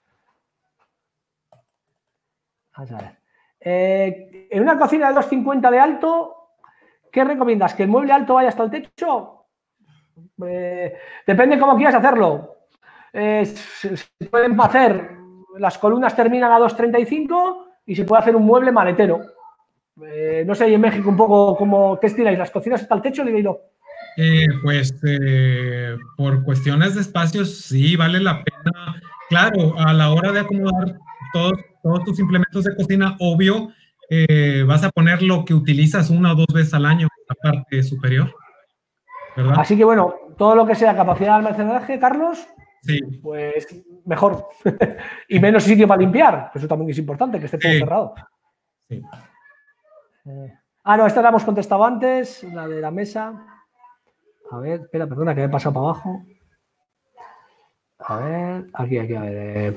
Vamos a ver. Eh, en una cocina de dos cincuenta de alto, ¿qué recomiendas? ¿Que el mueble alto vaya hasta el techo? Eh, depende cómo quieras hacerlo. Eh, se, se pueden hacer... Las columnas terminan a dos treinta y cinco y se puede hacer un mueble maletero. Eh, no sé, y en México un poco, ¿cómo, ¿qué estiláis? ¿Las cocinas hasta el techo, Oliveiro? Eh, pues eh, por cuestiones de espacios, sí, vale la pena. Claro, a la hora de acomodar todos, todos tus implementos de cocina, obvio, eh, vas a poner lo que utilizas una o dos veces al año en la parte superior, ¿verdad? Así que bueno, todo lo que sea capacidad de almacenaje, Carlos, Sí. pues mejor. Y menos sitio para limpiar, eso también es importante, que esté todo Sí. cerrado. Sí. Eh, ah, no, esta la hemos contestado antes, la de la mesa. A ver, espera, perdona, que me he pasado para abajo. A ver, aquí, aquí, a ver. Eh.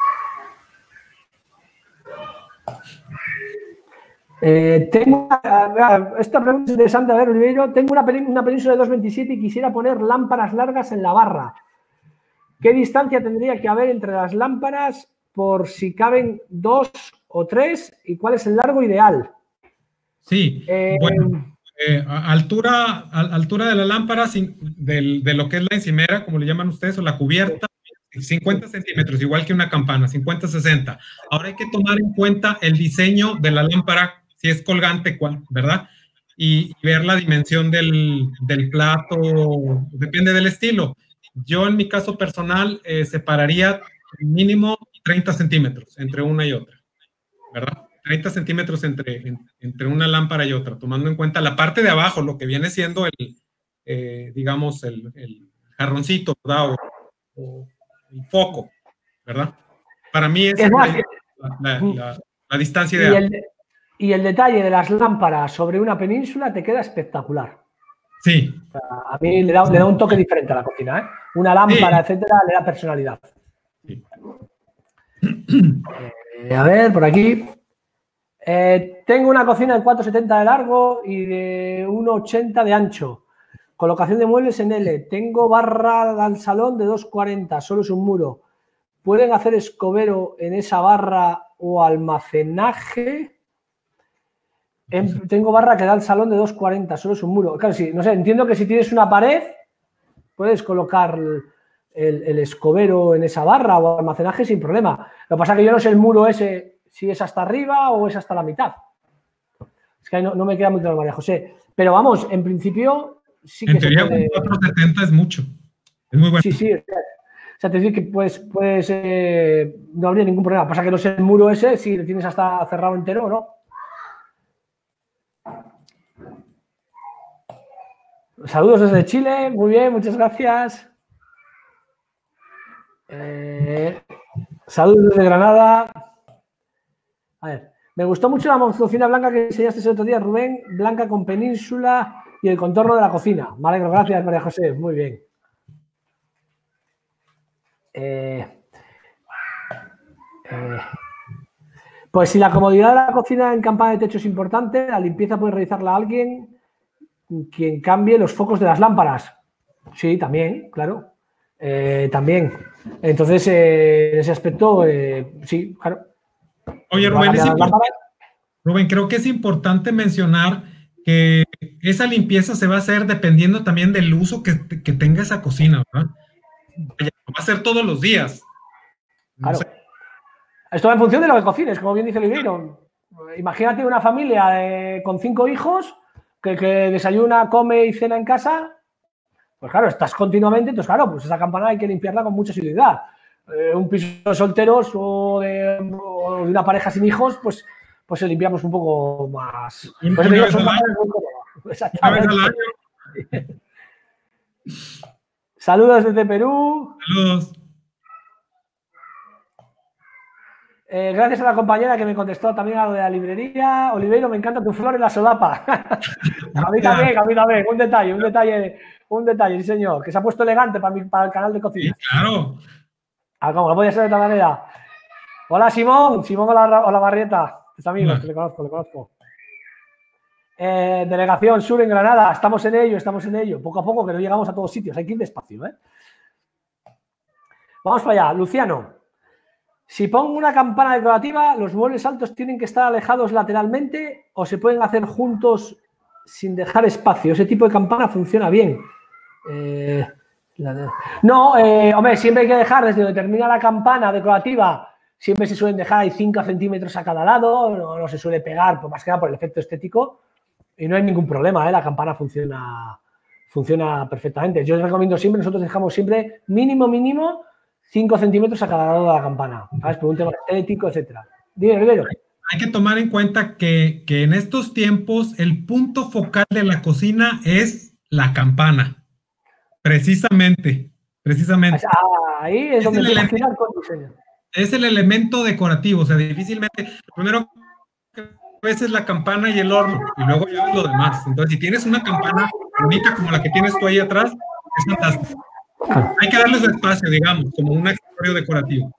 Eh, tengo, esta pregunta es interesante, a ver, Oliveiro, tengo una, una península de dos veintisiete y quisiera poner lámparas largas en la barra. ¿Qué distancia tendría que haber entre las lámparas por si caben dos o tres y cuál es el largo ideal? Sí, eh, bueno, eh, a altura, a altura de la lámpara, sin, del, de lo que es la encimera, como le llaman ustedes, o la cubierta, cincuenta centímetros, igual que una campana, cincuenta, sesenta. Ahora hay que tomar en cuenta el diseño de la lámpara, si es colgante, ¿verdad? Y, y ver la dimensión del, del plato, depende del estilo. Yo en mi caso personal eh, separaría mínimo treinta centímetros entre una y otra, ¿verdad? treinta centímetros entre, en, entre una lámpara y otra, tomando en cuenta la parte de abajo, lo que viene siendo el, eh, digamos, el, el jarroncito, ¿verdad? O, o el foco, ¿verdad? Para mí esa es, es más, la, la, la, la distancia y ideal. el, y el detalle de las lámparas sobre una península te queda espectacular. Sí. O sea, a mí le da, le da un toque diferente a la cocina, ¿eh? Una lámpara, sí, etcétera, le da personalidad. Sí. Eh, a ver, por aquí. Eh, tengo una cocina de cuatro setenta de largo y de uno ochenta de ancho. Colocación de muebles en L. Tengo barra al salón de dos cuarenta, solo es un muro. ¿Pueden hacer escobero en esa barra o almacenaje? En, tengo barra que da al salón de dos cuarenta, solo es un muro. Claro, sí, no sé, entiendo que si tienes una pared, puedes colocar el, el, el escobero en esa barra o almacenaje sin problema. Lo que pasa es que yo no sé el muro ese, si es hasta arriba o es hasta la mitad. Es que ahí no, no me queda muy claro, María José. Pero vamos, en principio sí que en teoría, se puede... cuatro setenta es mucho. Es muy bueno. Sí, sí. O sea, te decir que pues, pues eh, no habría ningún problema. Pasa que no sé el muro ese, si lo tienes hasta cerrado entero o no. Saludos desde Chile. Muy bien, muchas gracias. Eh, saludos desde Granada. A ver, me gustó mucho la cocina blanca que enseñaste el otro día, Rubén. Blanca con península y el contorno de la cocina. Me alegro, gracias, María José. Muy bien. Eh, eh, pues si la comodidad de la cocina en campana de techo es importante, la limpieza puede realizarla alguien quien cambie los focos de las lámparas. Sí, también, claro. Eh, también. Entonces, eh, en ese aspecto, eh, sí, claro. Oye, Rubén, es Rubén, creo que es importante mencionar que esa limpieza se va a hacer dependiendo también del uso que, que tenga esa cocina, ¿verdad? Va a ser todos los días. No claro. sé. Esto va en función de lo que cocines, como bien dice Oliveiro. Imagínate una familia eh, con cinco hijos que, que desayuna, come y cena en casa. Pues claro, estás continuamente, entonces claro, pues esa campana hay que limpiarla con mucha asiduidad. Eh, un piso de solteros o de, o de una pareja sin hijos, pues, pues limpiamos un poco más. Un, pues una digo, vez son al año. Exactamente. Una vez al año. Saludos desde Perú. Saludos. Eh, gracias a la compañera que me contestó también a lo de la librería. Oliveiro, me encanta tu flor en la solapa. A mí también, a mí también. Un detalle, un detalle, un detalle, sí señor. Que se ha puesto elegante para, mi, para el canal de cocina. Sí, claro. Ah, ¿cómo? No podía ser de otra manera. Hola, Simón. Simón Olavarrieta. Tus amigos, que le conozco, le conozco. Eh, delegación Sur en Granada. Estamos en ello, estamos en ello. Poco a poco, que no llegamos a todos sitios. Hay que ir despacio, ¿eh? Vamos para allá. Luciano. Si pongo una campana decorativa, ¿los muebles altos tienen que estar alejados lateralmente o se pueden hacer juntos sin dejar espacio? Ese tipo de campana funciona bien. Eh, la de... No, eh, hombre, siempre hay que dejar desde donde termina la campana decorativa, siempre se suelen dejar ahí cinco centímetros a cada lado, no, no se suele pegar, pues más que nada por el efecto estético, y no hay ningún problema, ¿eh? La campana funciona, funciona perfectamente. Yo os recomiendo siempre, nosotros dejamos siempre mínimo, mínimo cinco centímetros a cada lado de la campana, ¿sabes? Por un tema estético, etcétera. Dime, Rivero. Hay que tomar en cuenta que, que en estos tiempos el punto focal de la cocina es la campana. Precisamente, precisamente. Ah, ahí es, es donde el elemento, con diseño. Es el elemento decorativo, o sea, difícilmente, lo primero que ves es la campana y el horno, y luego ya ves lo demás. Entonces, si tienes una campana bonita como la que tienes tú ahí atrás, es fantástico. Hay que darles espacio, digamos, como un accesorio decorativo.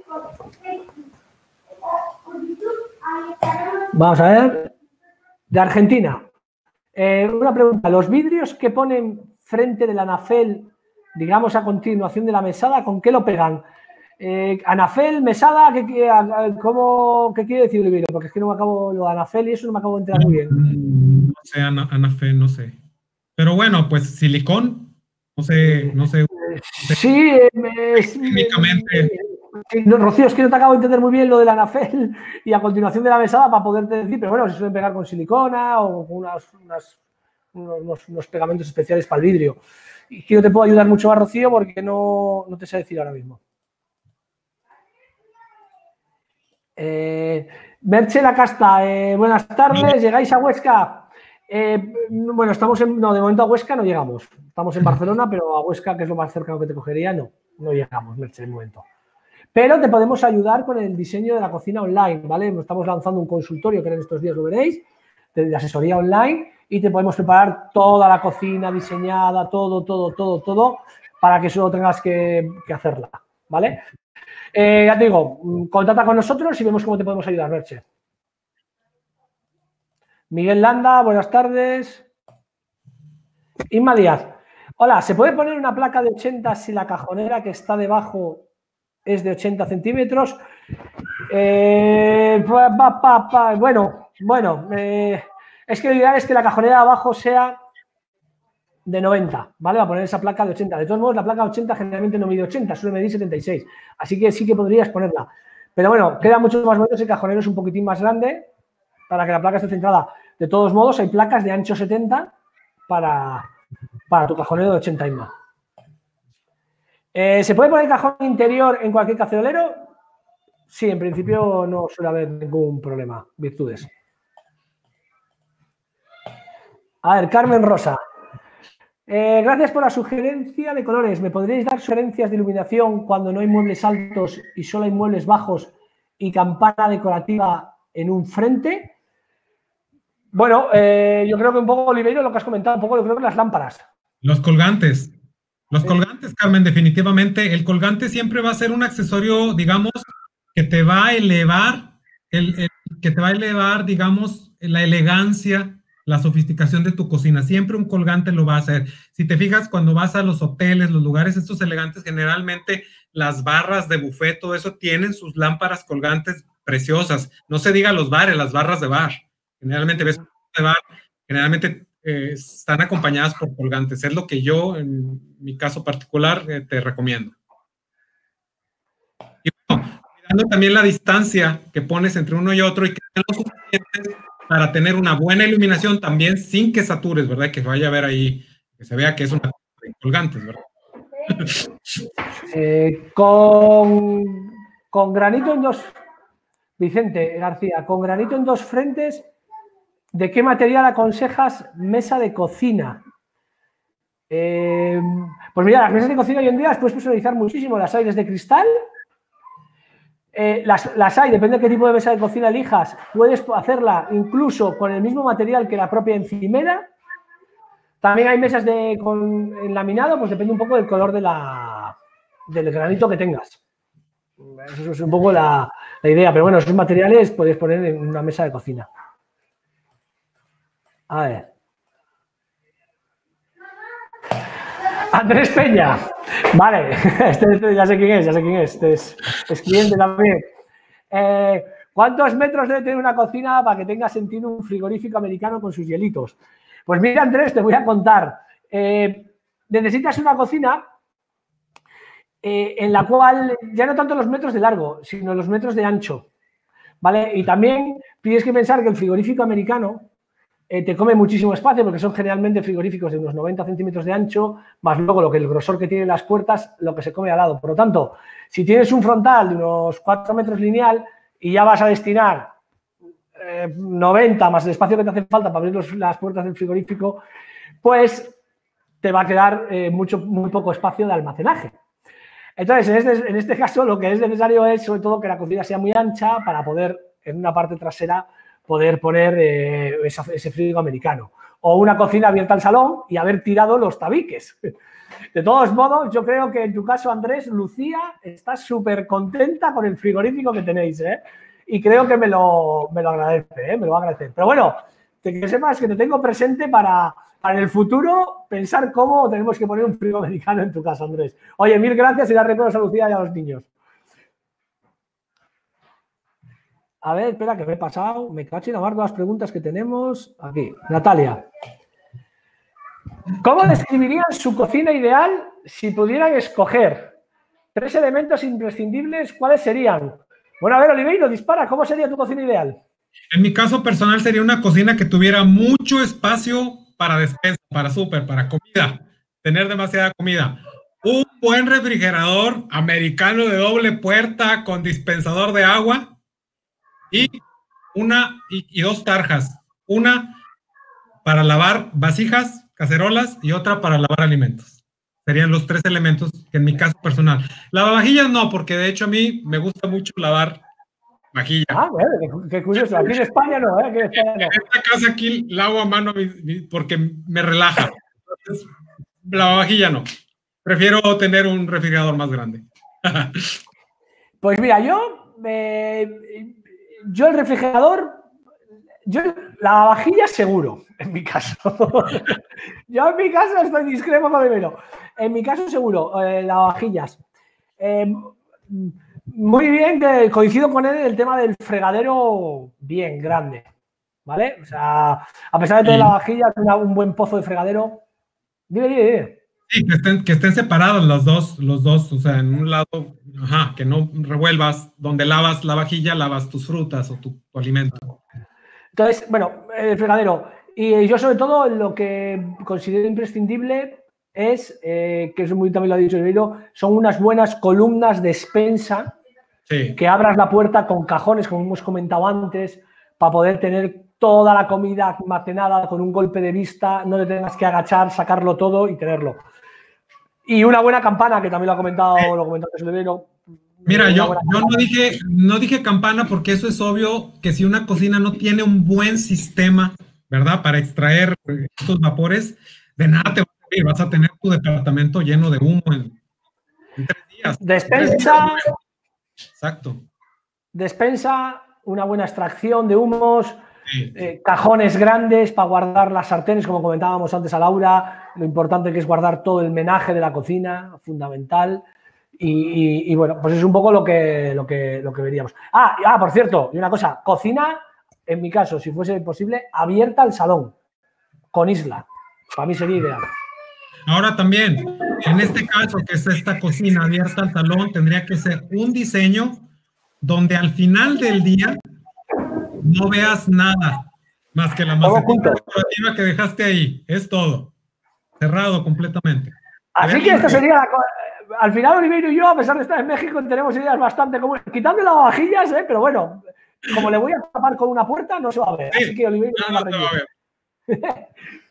Vamos a ver. De Argentina. Eh, una pregunta. ¿Los vidrios que ponen frente del anafel, digamos a continuación de la mesada, con qué lo pegan? Eh, anafel, mesada, ¿qué, qué, cómo, ¿qué quiere decir, Oliveira? Porque es que no me acabo lo de anafel y eso no me acabo de enterar muy bien. No sé, anafel, no sé. Pero bueno, pues silicón, no sé, no sé. Sí, es, químicamente. No, Rocío, es que no te acabo de entender muy bien lo del anafel y a continuación de la mesada para poderte decir, pero bueno, se suelen pegar con silicona o con unas, unas, unos, unos pegamentos especiales para el vidrio. Y que no te puedo ayudar mucho más, Rocío, porque no, no te sé decir ahora mismo. Eh, Merche La Casta, eh, buenas tardes, ¿llegáis a Huesca? Eh, bueno, estamos en, no, de momento a Huesca no llegamos. Estamos en Barcelona, pero a Huesca, que es lo más cercano que te cogería, no, no llegamos, Merche, de momento. Pero te podemos ayudar con el diseño de la cocina online, ¿vale? Estamos lanzando un consultorio, que en estos días lo veréis, de asesoría online, y te podemos preparar toda la cocina diseñada, todo, todo, todo, todo, para que solo tengas que, que hacerla, ¿vale? Eh, ya te digo, contacta con nosotros y vemos cómo te podemos ayudar, Merche. Miguel Landa, buenas tardes. Inma Díaz. Hola, ¿se puede poner una placa de ochenta si la cajonera que está debajo es de ochenta centímetros? Eh, pa, pa, pa, bueno, bueno, eh, es que lo ideal es que la cajonera de abajo sea de noventa, ¿vale? Va a poner esa placa de ochenta. De todos modos, la placa ochenta generalmente no mide ochenta, suele medir setenta y seis. Así que sí que podrías ponerla. Pero bueno, queda mucho más bonito si el cajonero es un poquitín más grande para que la placa esté centrada. De todos modos, hay placas de ancho setenta para, para tu cajonero de ochenta y más. Eh, ¿Se puede poner cajón interior en cualquier cacerolero? Sí, en principio no suele haber ningún problema. Virtudes. A ver, Carmen Rosa. Eh, gracias por la sugerencia de colores. ¿Me podríais dar sugerencias de iluminación cuando no hay muebles altos y solo hay muebles bajos y campana decorativa en un frente? Bueno, eh, yo creo que un poco, Oliveira, lo que has comentado, un poco, yo creo que las lámparas. Los colgantes. Los colgantes, Carmen, definitivamente. El colgante siempre va a ser un accesorio, digamos, que te va a elevar, el, el, que te va a elevar, digamos, la elegancia, la sofisticación de tu cocina. Siempre un colgante lo va a hacer. Si te fijas, cuando vas a los hoteles, los lugares estos elegantes, generalmente las barras de buffet, todo eso, tienen sus lámparas colgantes preciosas. No se diga los bares, las barras de bar. Generalmente ves de bar, generalmente eh, están acompañadas por colgantes. Es lo que yo, en mi caso particular, eh, te recomiendo. Y bueno, cuidando también la distancia que pones entre uno y otro y que sean lo suficientes para tener una buena iluminación también sin que satures, ¿verdad? Que vaya a ver ahí, que se vea que es una de colgantes, ¿verdad? Eh, con, con granito en dos, Vicente García, con granito en dos frentes, ¿de qué material aconsejas mesa de cocina? Eh, pues mira, las mesas de cocina hoy en día las puedes personalizar muchísimo. Las hay desde cristal, eh, las, las hay, depende de qué tipo de mesa de cocina elijas, puedes hacerla incluso con el mismo material que la propia encimera. También hay mesas de, con en laminado, pues depende un poco del color de la, del granito que tengas. Eso es un poco la, la idea, pero bueno, esos materiales puedes poner en una mesa de cocina. A ver. Andrés Peña. Vale, este, este ya sé quién es, ya sé quién es. Este es, es cliente también. Eh, ¿Cuántos metros debe tener una cocina para que tenga sentido un frigorífico americano con sus hielitos? Pues mira, Andrés, te voy a contar. Eh, necesitas una cocina eh, en la cual ya no tanto los metros de largo, sino los metros de ancho, ¿vale? Y también tienes que pensar que el frigorífico americano eh, te come muchísimo espacio porque son generalmente frigoríficos de unos noventa centímetros de ancho, más luego lo que el grosor que tienen las puertas, lo que se come al lado. Por lo tanto, si tienes un frontal de unos cuatro metros lineal y ya vas a destinar eh, noventa más el espacio que te hace falta para abrir los, las puertas del frigorífico, pues te va a quedar eh, mucho, muy poco espacio de almacenaje. Entonces, en este, en este caso, lo que es necesario es, sobre todo, que la cocina sea muy ancha para poder, en una parte trasera, poder poner eh, esa, ese frigo americano. O una cocina abierta al salón y haber tirado los tabiques. De todos modos, yo creo que en tu caso, Andrés, Lucía está súper contenta con el frigorífico que tenéis, ¿eh? Y creo que me lo, me lo agradece, ¿eh? Me lo va a agradecer. Pero bueno, te, que sepas que te tengo presente para, para en el futuro pensar cómo tenemos que poner un frigo americano en tu casa, Andrés. Oye, mil gracias y dar recuerdos a Lucía y a los niños. A ver, espera, que me he pasado. Me cacho en todas las preguntas que tenemos. Aquí, Natalia. ¿Cómo describirían su cocina ideal si pudieran escoger tres elementos imprescindibles? ¿Cuáles serían? Bueno, a ver, Oliveiro, dispara. ¿Cómo sería tu cocina ideal? En mi caso personal sería una cocina que tuviera mucho espacio para despensa, para súper, para comida. Tener demasiada comida. Un buen refrigerador americano de doble puerta con dispensador de agua. Y una y, y dos tarjas. Una para lavar vasijas, cacerolas, y otra para lavar alimentos. Serían los tres elementos que en mi caso personal. Lavavajillas no, porque de hecho a mí me gusta mucho lavar vajilla. Ah, bueno, qué, qué curioso. Aquí en España no, ¿eh? Aquí en España no. En esta casa aquí lavo a mano porque me relaja. Entonces, lavavajilla no. Prefiero tener un refrigerador más grande. Pues mira, yo, eh, yo el refrigerador, yo la vajilla seguro, en mi caso. Yo en mi caso estoy discrepo con Oliveiro. En mi caso seguro, eh, lavavajillas. Eh, muy bien, que coincido con él en el tema del fregadero bien grande, ¿vale? O sea, a pesar de tener Sí. lavavajillas, un buen pozo de fregadero. Dime, dime, dime. Sí, que estén, que estén separados los dos, los dos, o sea, en un lado, ajá, que no revuelvas, donde lavas la vajilla, lavas tus frutas o tu, tu alimento. Entonces, bueno, el fregadero. Y yo sobre todo lo que considero imprescindible es, eh, que eso muy también lo ha dicho Oliveiro, son unas buenas columnas de despensa, sí. Que abras la puerta con cajones, como hemos comentado antes, para poder tener toda la comida almacenada con un golpe de vista, no le tengas que agachar, sacarlo todo y tenerlo. Y una buena campana, que también lo ha comentado, sí. Lo comentó Oliveiro. Mira, yo, yo no dije, no dije campana porque eso es obvio que si una cocina no tiene un buen sistema, ¿verdad? Para extraer estos vapores, de nada te va a servir. Vas a tener tu departamento lleno de humo en, en tres días. Despensa. Tres días. Exacto. Despensa, una buena extracción de humos, sí. eh, cajones grandes para guardar las sartenes, como comentábamos antes a Laura, lo importante que es guardar todo el menaje de la cocina, fundamental. Y, y, y bueno, pues es un poco lo que, lo que, lo que veríamos. Ah, ah, por cierto, y una cosa, cocina, en mi caso, si fuese posible, abierta al salón, con isla. Para mí sería ideal. Ahora también, en este caso, que es esta cocina abierta al salón, tendría que ser un diseño donde al final del día no veas nada más que la macetita decorativa que dejaste ahí. Es todo. Cerrado completamente. Así que esto sería la cosa. Al final, Oliveiro y yo, a pesar de estar en México, tenemos ideas bastante comunes. Quitando las vajillas, ¿eh? Pero bueno, como le voy a tapar con una puerta, no se va a ver. Sí, así que Oliveiro no, no se va a ver.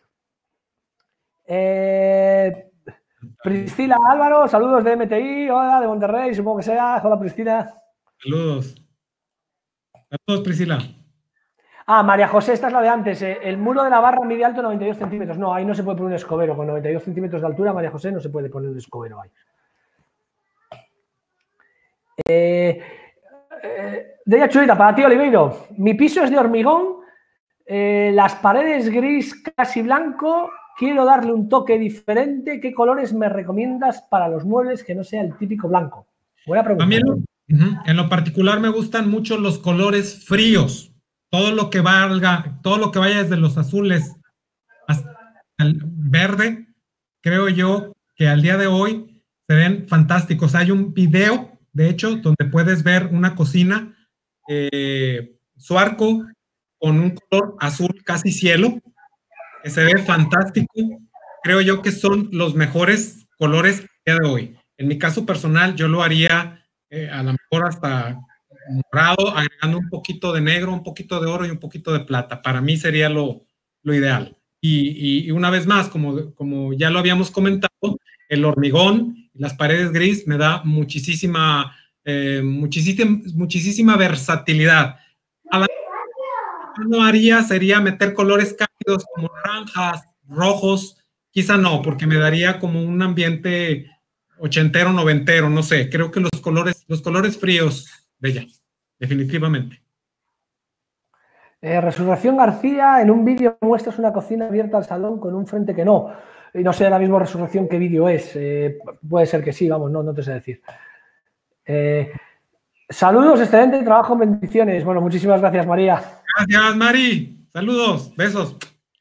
eh, Priscila Álvaro, saludos de M T I, hola, de Monterrey, supongo que sea. Hola, Priscila. Saludos. Saludos, Priscila. Ah, María José, esta es la de antes. Eh. El muro de la barra mide alto noventa y dos centímetros. No, ahí no se puede poner un escobero. Con noventa y dos centímetros de altura, María José, no se puede poner un escobero ahí. Eh, eh, de ella chulita, para ti, Oliveiro. Mi piso es de hormigón, eh, las paredes gris casi blanco. Quiero darle un toque diferente. ¿Qué colores me recomiendas para los muebles que no sea el típico blanco? Buena pregunta. A mí en lo, uh-huh, en lo particular me gustan mucho los colores fríos. Todo lo que valga, todo lo que vaya desde los azules hasta el verde, creo yo que al día de hoy se ven fantásticos. Hay un video, de hecho, donde puedes ver una cocina, eh, su arco con un color azul casi cielo, que se ve fantástico. Creo yo que son los mejores colores a día de hoy. En mi caso personal, yo lo haría eh, a lo mejor hasta morado, agregando un poquito de negro, un poquito de oro y un poquito de plata. Para mí sería lo, lo ideal. Y, y, y una vez más, como, como ya lo habíamos comentado, el hormigón y las paredes gris me da muchísima, eh, muchísima, muchísima versatilidad. A la que no haría sería meter colores cálidos como naranjas, rojos, quizá no, porque me daría como un ambiente ochentero, noventero, no sé. Creo que los colores, los colores fríos de ella, definitivamente. Eh, Resurrección García, en un vídeo muestras una cocina abierta al salón con un frente que no. Y no sé ahora mismo Resurrección qué vídeo es. Eh, puede ser que sí, vamos, no, no te sé decir. Eh, saludos, excelente trabajo, bendiciones. Bueno, muchísimas gracias, María. Gracias, Mari. Saludos, besos.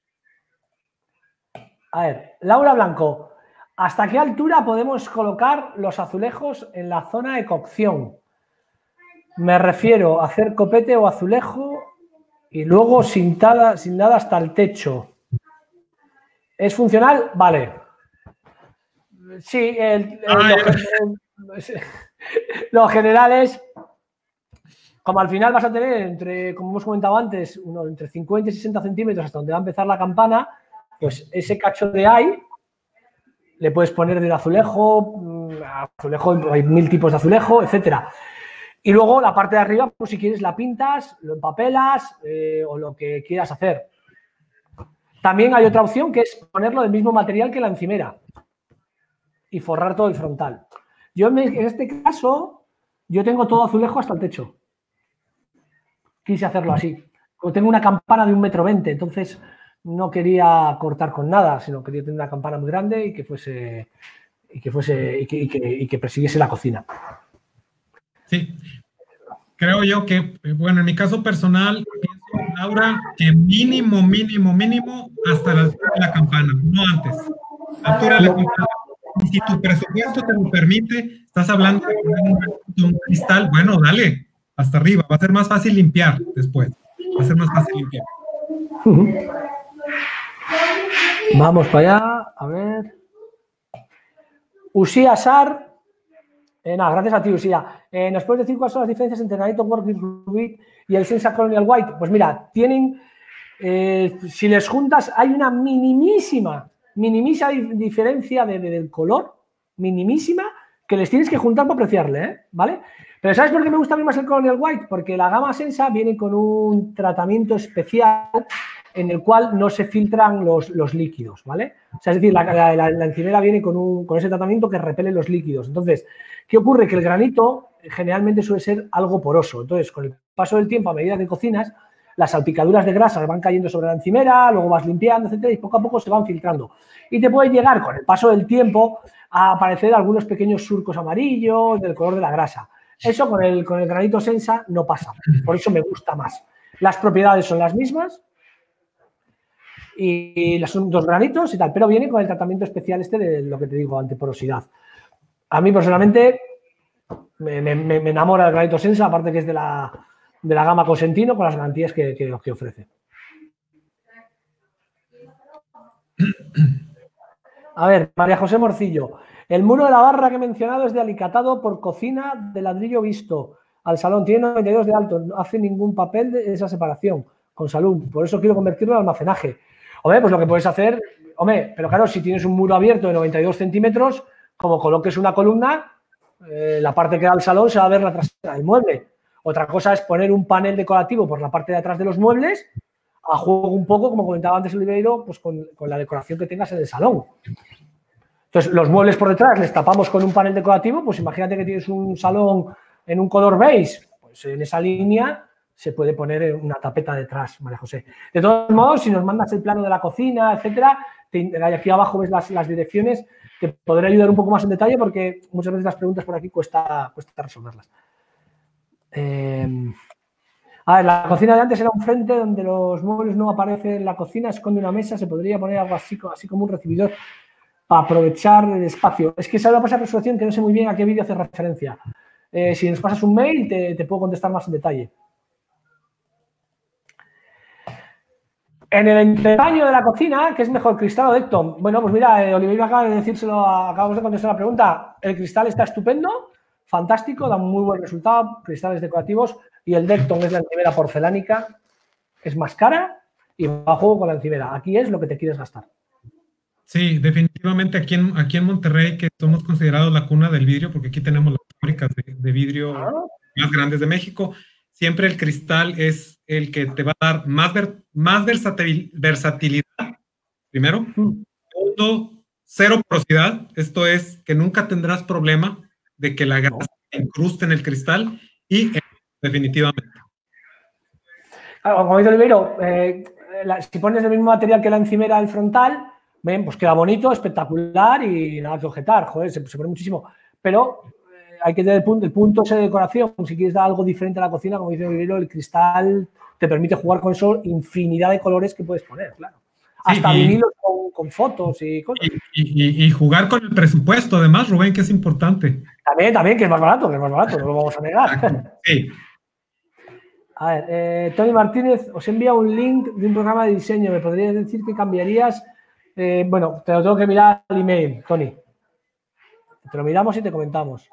A ver, Laura Blanco, ¿hasta qué altura podemos colocar los azulejos en la zona de cocción? Me refiero a hacer copete o azulejo y luego sin nada, sin nada hasta el techo. ¿Es funcional? Vale. Sí, el, el, ah, lo, el, lo general es, como al final vas a tener entre, como hemos comentado antes, uno, entre cincuenta y sesenta centímetros hasta donde va a empezar la campana, pues ese cacho de ahí le puedes poner del azulejo, azulejo, hay mil tipos de azulejo, etcétera. Y luego la parte de arriba, pues si quieres la pintas, lo empapelas eh, o lo que quieras hacer. También hay otra opción que es ponerlo del mismo material que la encimera y forrar todo el frontal. Yo en este caso, yo tengo todo azulejo hasta el techo. Quise hacerlo así. Como tengo una campana de un metro veinte, entonces no quería cortar con nada, sino quería tener una campana muy grande y que fuese y que fuese y que, y que, y que persiguiese la cocina. Sí, creo yo que, bueno, en mi caso personal, pienso, Laura, que mínimo, mínimo, mínimo hasta la altura de la campana, no antes. La altura de la campana. Y si tu presupuesto te lo permite, estás hablando de un, un cristal, bueno, dale, hasta arriba, va a ser más fácil limpiar después, va a ser más fácil limpiar. Vamos para allá, a ver. Usía Sar. Eh, nada, gracias a ti, Usía. Eh, ¿Nos puedes decir cuáles son las diferencias entre Granito Works Rubik y el Sensa Colonial White? Pues mira, tienen, eh, si les juntas, hay una minimísima, minimísima diferencia de, de, del color, minimísima, que les tienes que juntar para apreciarle, ¿eh? ¿Vale? Pero ¿sabes por qué me gusta a mí más el Colonial White? Porque la gama Sensa viene con un tratamiento especial en el cual no se filtran los, los líquidos, ¿vale? O sea, es decir, la, la, la, la encimera viene con, un, con ese tratamiento que repele los líquidos. Entonces, ¿qué ocurre? Que el granito generalmente suele ser algo poroso. Entonces, con el paso del tiempo, a medida que cocinas, las salpicaduras de grasa van cayendo sobre la encimera, luego vas limpiando, etcétera, y poco a poco se van filtrando. Y te puede llegar, con el paso del tiempo, a aparecer algunos pequeños surcos amarillos del color de la grasa. Eso con el, con el granito Sensa no pasa. Por eso me gusta más. Las propiedades son las mismas, y son dos granitos y tal, pero viene con el tratamiento especial este de lo que te digo, antiporosidad. A mí personalmente me, me, me enamora el granito Sensa, aparte que es de la, de la gama Cosentino, con las garantías que, que, que ofrece. A ver, María José Morcillo. El muro de la barra que he mencionado es de alicatado por cocina de ladrillo visto al salón. Tiene noventa y dos de alto, no hace ningún papel de esa separación con salón. Por eso quiero convertirlo en almacenaje. Hombre, pues lo que puedes hacer, hombre, pero claro, si tienes un muro abierto de noventa y dos centímetros, como coloques una columna, eh, la parte que da al salón se va a ver la trasera del mueble. Otra cosa es poner un panel decorativo por la parte de atrás de los muebles, a juego un poco, como comentaba antes Oliveiro, pues con, con la decoración que tengas en el salón. Entonces, los muebles por detrás les tapamos con un panel decorativo, pues imagínate que tienes un salón en un color beige, pues en esa línea se puede poner una tapeta detrás, María José. De todos modos, si nos mandas el plano de la cocina, etcétera, te, aquí abajo ves las, las direcciones, te podré ayudar un poco más en detalle porque muchas veces las preguntas por aquí cuesta, cuesta resolverlas. Eh, a ver, la cocina de antes era un frente donde los muebles no aparecen en la cocina, esconde una mesa, se podría poner algo así, así como un recibidor. para aprovechar el espacio. Es que esa va a pasar resolución que no sé muy bien a qué vídeo hace referencia. Eh, si nos pasas un mail, te, te puedo contestar más en detalle. En el entrepaño de la cocina, ¿qué es mejor, cristal o Decton? Bueno, pues mira, eh, Oliveira acaba de decírselo, acabamos de contestar la pregunta. El cristal está estupendo, fantástico, da un muy buen resultado, cristales decorativos, y el Decton es la encimera porcelánica, es más cara y va a juego con la encimera. Aquí es lo que te quieres gastar. Sí, definitivamente aquí en, aquí en Monterrey, que somos considerados la cuna del vidrio, porque aquí tenemos las fábricas de, de vidrio ah. más grandes de México, siempre el cristal es el que te va a dar más, ver, más versatil, versatilidad, primero. Mm. Segundo, cero porosidad, esto es que nunca tendrás problema de que la grasa no. incruste en el cristal y eh, definitivamente. Como dice Oliveiro, eh, la, si pones el mismo material que la encimera del frontal, ven, pues queda bonito, espectacular y nada que objetar, joder, se, se pone muchísimo. Pero eh, hay que tener el punto, el punto ese de decoración, si quieres dar algo diferente a la cocina, como dice Oliveiro, el cristal te permite jugar con eso infinidad de colores que puedes poner, claro. Hasta sí, vinilos con, con fotos y cosas. Y, y, y jugar con el presupuesto, además, Rubén, que es importante. También, también, que es más barato, que es más barato, no lo vamos a negar. Sí. A ver, eh, Tony Martínez, os envía un link de un programa de diseño. ¿Me podrías decir que cambiarías? Eh, bueno, te lo tengo que mirar al email, Tony. Te lo miramos y te comentamos.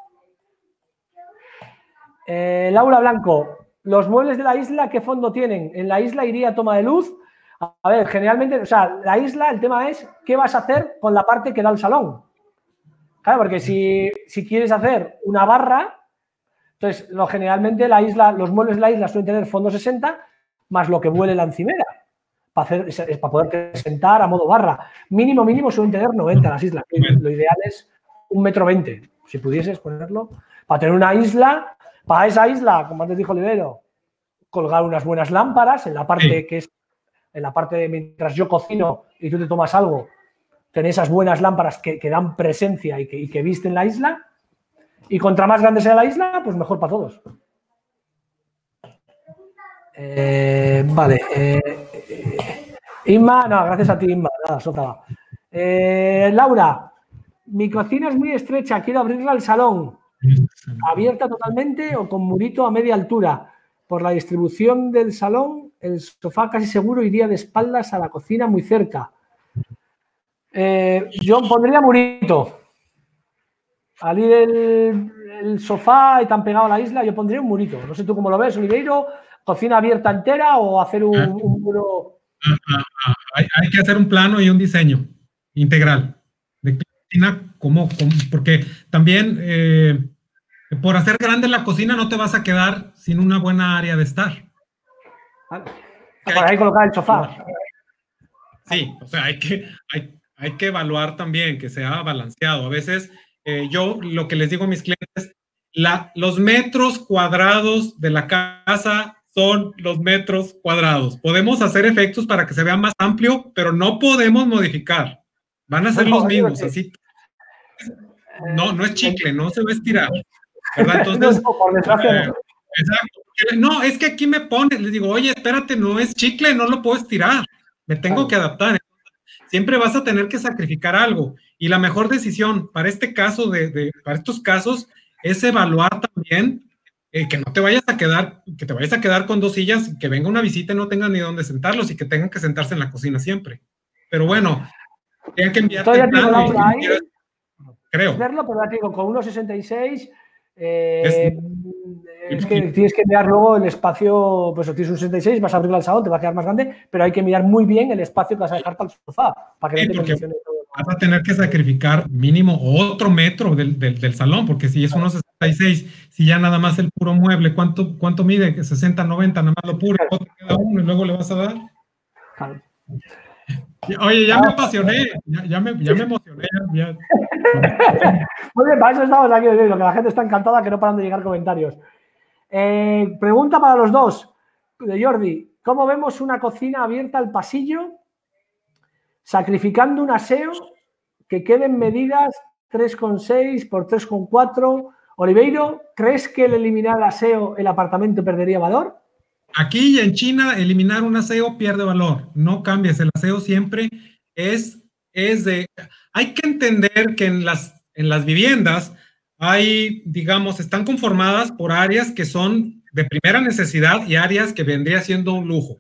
Eh, Laura Blanco, ¿los muebles de la isla qué fondo tienen? ¿En la isla iría toma de luz? A ver, generalmente, o sea, la isla, el tema es ¿qué vas a hacer con la parte que da al salón? Claro, porque si, si quieres hacer una barra, entonces, lo, generalmente la isla, los muebles de la isla suelen tener fondo sesenta más lo que vuele la encimera, para, hacer, para poder sentar a modo barra. Mínimo, mínimo suelen tener noventa las islas. Lo ideal es un metro veinte, si pudieses ponerlo, para tener una isla, para esa isla, como antes dijo Oliveiro, colgar unas buenas lámparas en la parte sí. que es, en la parte de mientras yo cocino y tú te tomas algo, tener esas buenas lámparas que, que dan presencia y que, y que visten la isla. Y contra más grande sea la isla, pues mejor para todos. Eh, vale. Eh, eh, Inma, no, gracias a ti, Inma. Nada, sota. Eh, Laura, mi cocina es muy estrecha, quiero abrirla al salón. ¿Abierta totalmente o con murito a media altura? Por la distribución del salón, el sofá casi seguro iría de espaldas a la cocina muy cerca. Eh, yo pondría murito. Al ir el, el sofá y tan pegado a la isla, yo pondría un murito. No sé tú cómo lo ves, Oliveiro, cocina abierta entera o hacer un, un muro. Ah, ah, ah, hay, hay que hacer un plano y un diseño integral de cocina, como, como porque también eh, por hacer grande la cocina no te vas a quedar sin una buena área de estar. Vale. Por ahí colocar el sofá. Sí, o sea, hay que, hay, hay que evaluar también que sea balanceado. A veces Eh, yo lo que les digo a mis clientes, la, los metros cuadrados de la casa son los metros cuadrados. Podemos hacer efectos para que se vea más amplio, pero no podemos modificar. Van a ser los mismos, así. No, no es chicle, no se va a estirar. ¿Verdad? Entonces, eh, exacto. No, es que aquí me pone, les digo, oye, espérate, no es chicle, no lo puedo estirar. Me tengo que adaptar. Siempre vas a tener que sacrificar algo. Y la mejor decisión para este caso, de, de, para estos casos, es evaluar también eh, que no te vayas a quedar, que te vayas a quedar con dos sillas, que venga una visita y no tengan ni dónde sentarlos y que tengan que sentarse en la cocina siempre. Pero bueno, tienen que enviarte el plano. Y, quieras, creo. Es verlo, pero ya te digo, con uno sesenta y seis eh, es, es que tienes que mirar luego el espacio, pues si tienes un sesenta y seis, vas a abrirlo al salón, te va a quedar más grande, pero hay que mirar muy bien el espacio que vas a dejar para el sofá, para que sí, no te condicione todo. Vas a tener que sacrificar mínimo otro metro del, del, del salón, porque si es uno sesenta y seis, si ya nada más el puro mueble, ¿cuánto, cuánto mide? sesenta, noventa, nada más lo puro, otro queda uno y luego le vas a dar. Claro. Oye, ya me apasioné, ya, ya, me, ya me emocioné. Ya, ya. Muy bien, para eso estamos aquí, que la gente está encantada que no paran de llegar comentarios. Eh, pregunta para los dos, de Jordi, ¿cómo vemos una cocina abierta al pasillo, sacrificando un aseo que queden medidas tres coma seis por tres coma cuatro? Oliveiro, ¿crees que el eliminar el aseo el apartamento perdería valor? Aquí y en China, eliminar un aseo pierde valor. No cambies. El aseo siempre es es de, hay que entender que en las, en las viviendas hay, digamos, están conformadas por áreas que son de primera necesidad y áreas que vendría siendo un lujo.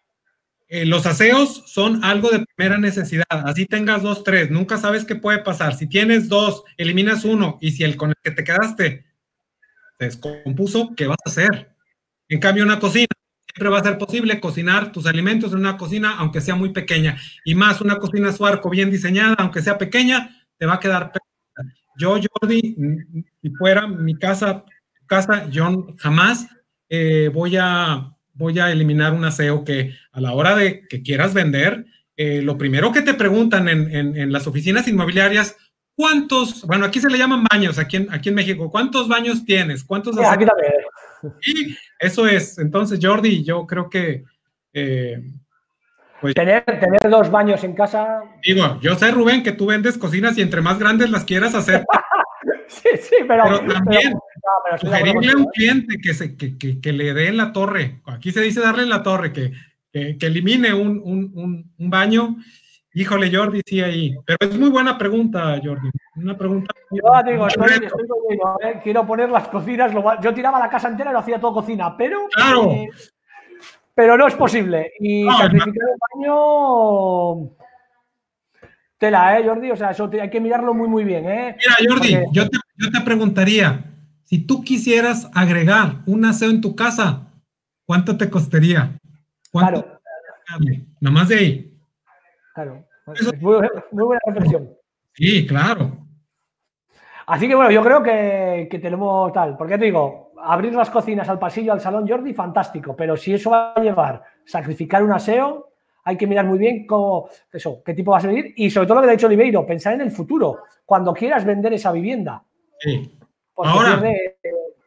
Eh, los aseos son algo de primera necesidad, así tengas dos, tres, nunca sabes qué puede pasar. Si tienes dos, eliminas uno, y si el con el que te quedaste se descompuso, ¿qué vas a hacer? En cambio, una cocina, siempre va a ser posible cocinar tus alimentos en una cocina, aunque sea muy pequeña, y más una cocina Suarco bien diseñada, aunque sea pequeña, te va a quedar perfecta. Yo, Jordi, si fuera mi casa, casa yo jamás eh, voy a voy a eliminar un aseo que a la hora de que quieras vender, eh, lo primero que te preguntan en, en, en las oficinas inmobiliarias, ¿cuántos, bueno, aquí se le llaman baños, aquí en, aquí en México, ¿cuántos baños tienes? ¿Cuántos sí, aquí también. Y eso es, entonces Jordi, yo creo que... Eh, pues, tener, tener dos baños en casa... Digo, yo sé, Rubén, que tú vendes cocinas y entre más grandes las quieras hacer... Sí, sí, pero, pero también pero, no, pero sugerirle a un cliente que, se, que, que, que le dé en la torre, aquí se dice darle en la torre, que, que, que elimine un, un, un, un baño. Híjole, Jordi, sí, ahí. Pero es muy buena pregunta, Jordi. Una pregunta. Yo digo, estoy, estoy conmigo, ¿eh? Quiero poner las cocinas. Lo, yo tiraba la casa entera y lo hacía todo cocina, pero. Claro. Eh, pero no es posible. Y no, sacrificar el baño. Tela, ¿eh, Jordi? O sea, eso te, hay que mirarlo muy, muy bien, ¿eh? Mira, Jordi, Porque... yo, te, yo te preguntaría, si tú quisieras agregar un aseo en tu casa, ¿cuánto te costaría? ¿Cuánto claro. Te Nada más de ahí. Claro. Eso... Es muy, muy buena reflexión. Sí, claro. Así que, bueno, yo creo que, que tenemos tal. Porque te digo, abrir las cocinas al pasillo, al salón, Jordi, fantástico. Pero si eso va a llevar sacrificar un aseo... Hay que mirar muy bien cómo, eso, qué tipo vas a venir y sobre todo lo que te ha dicho Oliveiro, pensar en el futuro, cuando quieras vender esa vivienda. Sí. Ahora, pierde...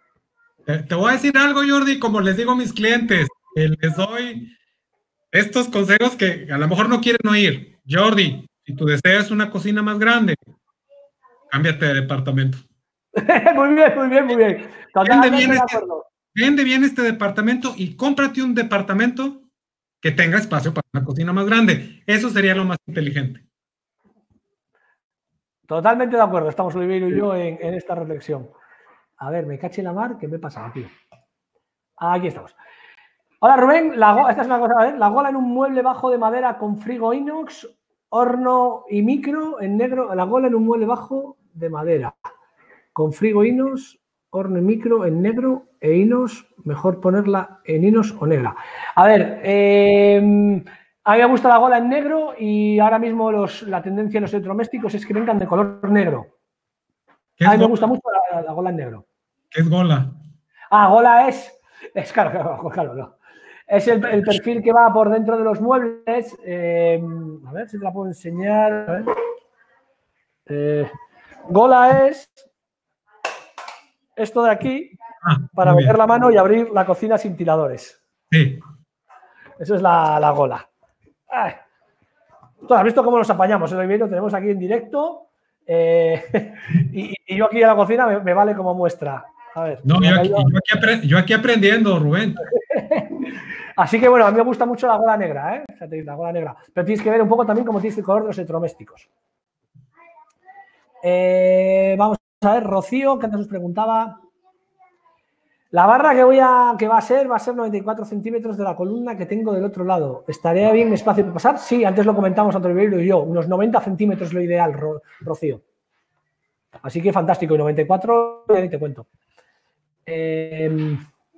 te, te voy a decir algo, Jordi, como les digo a mis clientes, que les doy estos consejos que a lo mejor no quieren oír. Jordi, si tu deseo es una cocina más grande, cámbiate de departamento. Muy bien, muy bien, muy bien. Vende bien, este, vende bien este departamento y cómprate un departamento que tenga espacio para una cocina más grande. Eso sería lo más inteligente. Totalmente de acuerdo, estamos Oliveiro y yo en, en esta reflexión. A ver, me caché la mar, ¿qué me pasa aquí? Aquí estamos. Hola Rubén, la, esta es una cosa, a ver, la gola en un mueble bajo de madera con frigo inox, horno y micro en negro, la gola en un mueble bajo de madera con frigo inox, horno y micro en negro e inox, mejor ponerla en inox o negra. A ver, eh, a mí me gusta la gola en negro y ahora mismo los, la tendencia en los electrodomésticos es que vengan de color negro. A mí me gusta mucho la, la gola en negro. ¿Qué es gola? Ah, gola es, es claro, claro, claro, no. Es el, el perfil que va por dentro de los muebles. Eh, a ver si te la puedo enseñar. A ver. Eh, gola es esto de aquí, ah, para meter bien. la mano y abrir la cocina sin tiradores. Sí. Eso es la, la gola. Ay. ¿Tú has visto cómo nos apañamos? Lo tenemos aquí en directo. Eh, y, y yo aquí en la cocina me, me vale como muestra. A ver. No, yo aquí, yo, aquí yo aquí aprendiendo, Rubén. Así que bueno, a mí me gusta mucho la gola negra, ¿eh? O sea, la gola negra. Pero tienes que ver un poco también cómo tienes el color de los electrodomésticos. Eh, vamos a ver, Rocío, que antes nos preguntaba. La barra que voy a que va a ser, va a ser noventa y cuatro centímetros de la columna que tengo del otro lado. ¿Estaría bien espacio para pasar? Sí, antes lo comentamos Antonio Ribeiro y yo. Unos noventa centímetros es lo ideal, Ro, Rocío. Así que fantástico. Y noventa y cuatro, ya ni te cuento. Eh...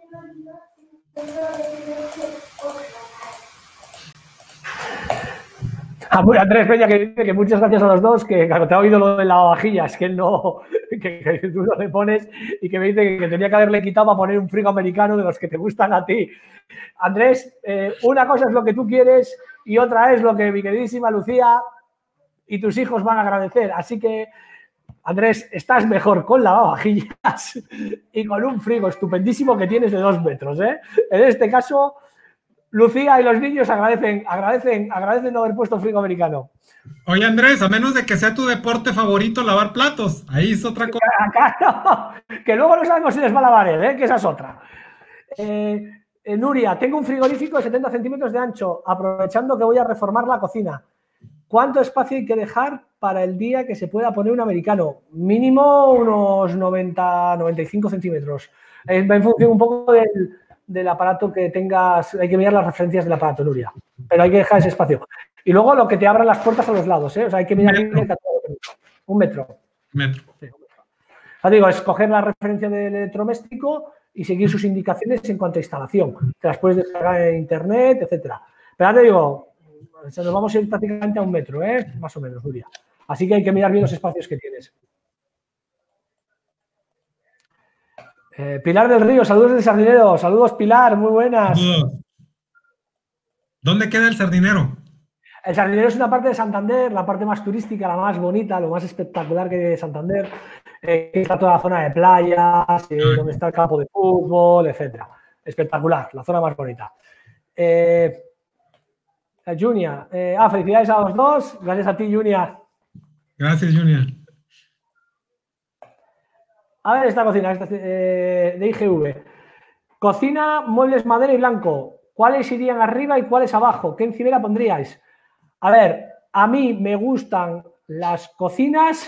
Andrés Peña que dice que muchas gracias a los dos, que claro, te ha oído lo de la vajillas, que él no, que, que tú no le pones y que me dice que, que tenía que haberle quitado para poner un frigo americano de los que te gustan a ti. Andrés, eh, una cosa es lo que tú quieres y otra es lo que mi queridísima Lucía y tus hijos van a agradecer. Así que, Andrés, estás mejor con lavavajillas y con un frigo estupendísimo que tienes de dos metros, ¿eh? En este caso... Lucía y los niños agradecen, agradecen, agradecen no haber puesto frigo americano. Oye, Andrés, a menos de que sea tu deporte favorito lavar platos, ahí es otra cosa. Acá no, que luego no sabemos si les va a lavar él, ¿eh? Que esa es otra. Eh, eh, Nuria, tengo un frigorífico de setenta centímetros de ancho, aprovechando que voy a reformar la cocina. ¿cuánto espacio hay que dejar para el día que se pueda poner un americano? Mínimo unos noventa, noventa y cinco centímetros. Eh, va en función un poco del, del aparato que tengas. Hay que mirar las referencias del aparato, Nuria. Pero hay que dejar ese espacio. Y luego lo que te abran las puertas a los lados, ¿eh? O sea, hay que mirar bien el catálogo. Un metro. Metro. Sí, un metro. O sea, digo, escoger la referencia del electrodoméstico y seguir sus indicaciones en cuanto a instalación. Te las puedes descargar en internet, etcétera. Pero ahora te digo, nos vamos a ir prácticamente a un metro, ¿eh? Más o menos, Nuria. Así que hay que mirar bien los espacios que tienes. Eh, Pilar del Río, saludos del Sardinero. Saludos, Pilar, muy buenas. Saludos. ¿Dónde queda el Sardinero? El Sardinero es una parte de Santander, la parte más turística, la más bonita, lo más espectacular que hay de Santander. Eh, está toda la zona de playas, eh, donde está el campo de fútbol, etcétera. Espectacular, la zona más bonita. Eh, Junia, eh, ah, felicidades a los dos. Gracias a ti, Junia. Gracias, Junia. A ver esta cocina, esta, eh, de I G V. Cocina, muebles, madera y blanco. ¿Cuáles irían arriba y cuáles abajo? ¿Qué encimera pondríais? A ver, a mí me gustan las cocinas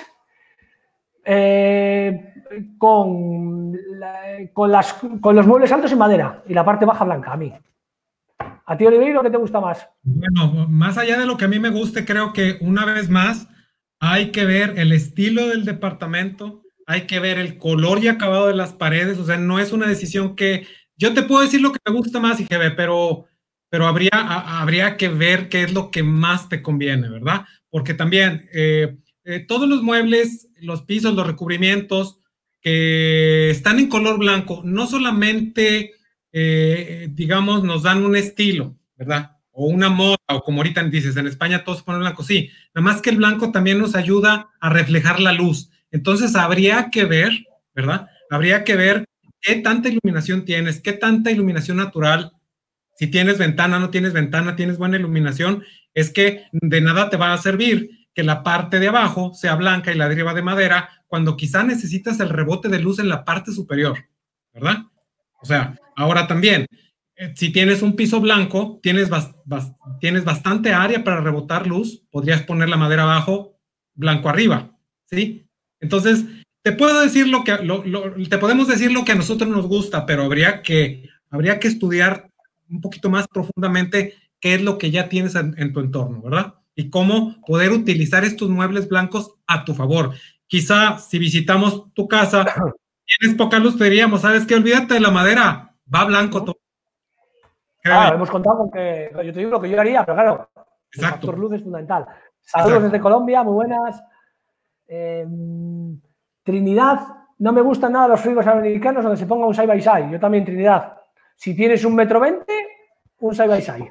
eh, con, la, con, las, con los muebles altos en madera y la parte baja blanca, a mí. ¿A ti, Oliveira, qué te gusta más? Bueno, más allá de lo que a mí me guste, creo que una vez más hay que ver el estilo del departamento, hay que ver el color y acabado de las paredes, o sea, no es una decisión que... Yo te puedo decir lo que me gusta más, I G V, pero... pero habría, a, habría que ver qué es lo que más te conviene, ¿verdad? Porque también eh, eh, todos los muebles, los pisos, los recubrimientos que están en color blanco, no solamente, eh, digamos, nos dan un estilo, ¿verdad? O una moda, o como ahorita dices, en España todos ponen blanco, sí. Nada más que el blanco también nos ayuda a reflejar la luz. Entonces habría que ver, ¿verdad? Habría que ver qué tanta iluminación tienes, qué tanta iluminación natural. Si tienes ventana, no tienes ventana, tienes buena iluminación, es que de nada te va a servir que la parte de abajo sea blanca y la de arriba de madera, cuando quizá necesitas el rebote de luz en la parte superior, ¿verdad? O sea, ahora también, eh, si tienes un piso blanco, tienes, bas, bas, tienes bastante área para rebotar luz, podrías poner la madera abajo, blanco arriba, ¿sí? Entonces, te puedo decir lo que, lo, lo, te podemos decir lo que a nosotros nos gusta, pero habría que, habría que estudiar un poquito más profundamente qué es lo que ya tienes en, en tu entorno, ¿verdad? Y cómo poder utilizar estos muebles blancos a tu favor. Quizá si visitamos tu casa, tienes poca luz, te diríamos, ¿sabes qué? Olvídate de la madera, va blanco todo. Ah, hemos contado con que, yo te digo lo que yo haría, pero claro, el factor luz es fundamental. Saludos Exacto. Desde Colombia, muy buenas. Eh, Trinidad, no me gustan nada los frigos americanos donde se ponga un side by side. Yo también, Trinidad. Si tienes un metro veinte, un side by side.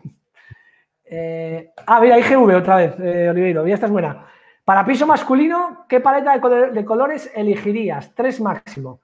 Eh, ah, mira, I G V otra vez, eh, Oliveiro, ya estás buena. Para piso masculino, ¿qué paleta de, color, de colores elegirías? Tres máximo.